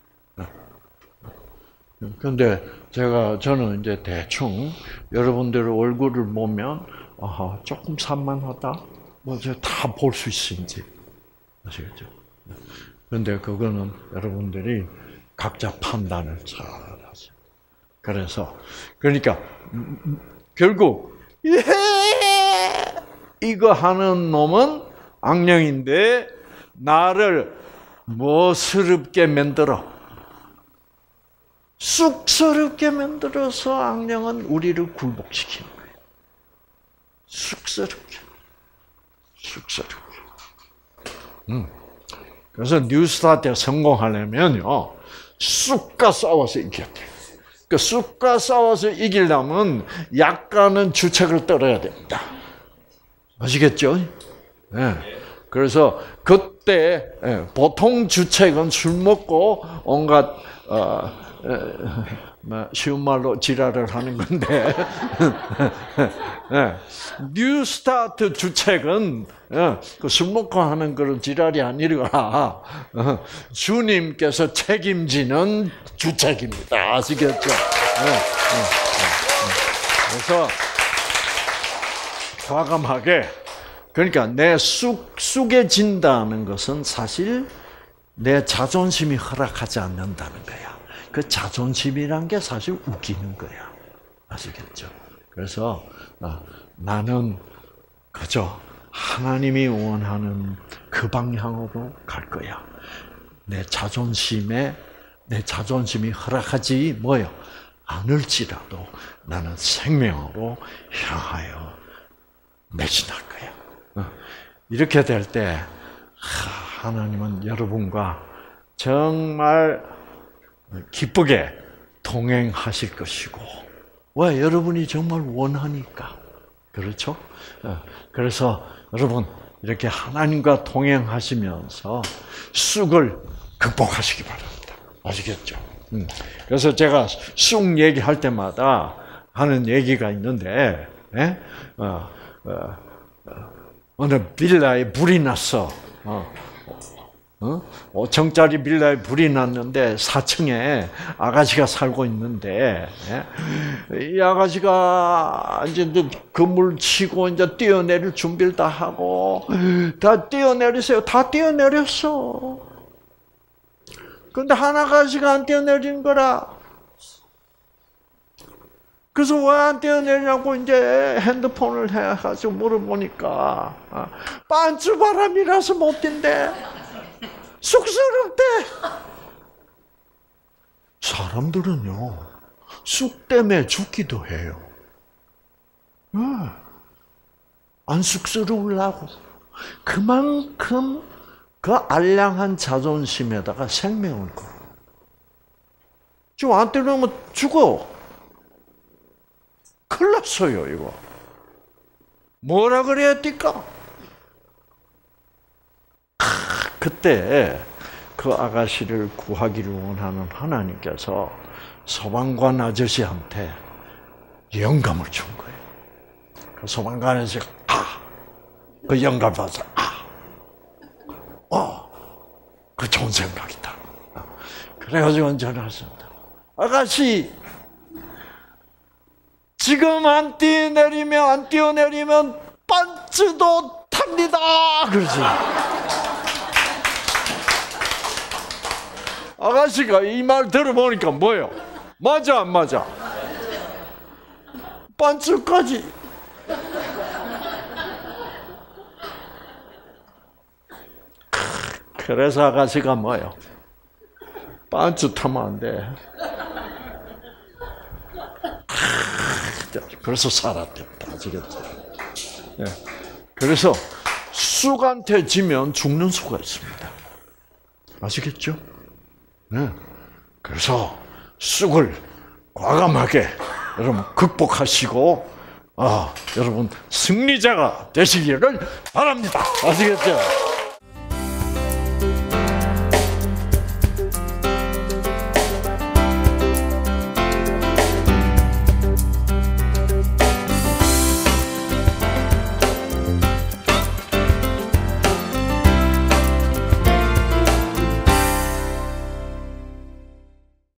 그런데 저는 이제 대충 여러분들 얼굴을 보면 조금 산만하다, 뭐 다 볼 수 있는지 아시겠죠? 그런데 그거는 여러분들이 각자 판단을 잘 하세요. 그러니까 결국 이거 하는 놈은 악령인데 나를 뭐스럽게 만들어? 쑥스럽게 만들어서 악령은 우리를 굴복시키는 거예요. 쑥스럽게. 그래서 뉴스타트에 성공하려면요, 쑥과 싸워서 이겨야 돼요. 그 쑥과 싸워서 이기려면 약간은 주책을 떨어야 됩니다. 아시겠죠? 네. 그래서 그때 보통 주책은 술 먹고 온갖 쉬운 말로 지랄을 하는 건데 뉴스타트 주책은 술 먹고 하는 그런 지랄이 아니라 주님께서 책임지는 주책입니다. 아시겠죠? 그래서 과감하게 그러니까 내 쑥해진다는 것은 사실 내 자존심이 허락하지 않는다는 거야. 그 자존심이란 게 사실 웃기는 거야. 아시겠죠? 그래서 나는 그저 하나님이 원하는 그 방향으로 갈 거야. 내 자존심이 허락하지 않을지라도 나는 생명으로 향하여 매진할 거야. 이렇게 될 때 하나님은 여러분과 정말 기쁘게 동행하실 것이고, 왜? 여러분이 정말 원하니까. 그렇죠? 그래서 여러분 이렇게 하나님과 동행하시면서 쑥을 극복하시기 바랍니다. 아시겠죠? 그래서 제가 쑥 얘기할 때마다 하는 얘기가 있는데, 어느 빌라에 불이 났어. 5층짜리 빌라에 불이 났는데 4층에 아가씨가 살고 있는데, 이 아가씨가 이제 건물 치고 이제 뛰어내릴 준비를 다 하고, 다 뛰어내리세요. 다 뛰어내렸어. 근데 한 아가씨가 안 뛰어내린 거라. 그래서 왜 안 뛰어내냐고 이제 핸드폰을 해가지고 물어보니까, 반주바람이라서 못 뛴대. 쑥스럽대. 사람들은요, 쑥 때문에 죽기도 해요. 안 쑥스러우려고. 그만큼 그 알량한 자존심에다가 생명을 걸어. 지금 안 때리면 죽어. 큰일 났어요, 이거. 뭐라 그래야 될까? 그때 그 아가씨를 구하기를 원하는 하나님께서 소방관 아저씨한테 영감을 준 거예요. 그 소방관 아저씨가 그 영감 받아서 그 좋은 생각이다. 그래가지고 전화했습니다. 아가씨, 지금 안 뛰어내리면 반츠도 탑니다. 그러지. 아가씨가 이 말 들어보니까 뭐예요? 맞아, 안 맞아? 반츠까지. 그래서 아가씨가 뭐예요? 반츠 타면 안 돼. 그래서 살았답니다. 아시겠죠? 예. 그래서 쑥한테 지면 죽는 수가 있습니다. 아시겠죠? 네. 그래서 쑥을 과감하게 여러분 극복하시고 여러분 승리자가 되시기를 바랍니다. 아시겠죠?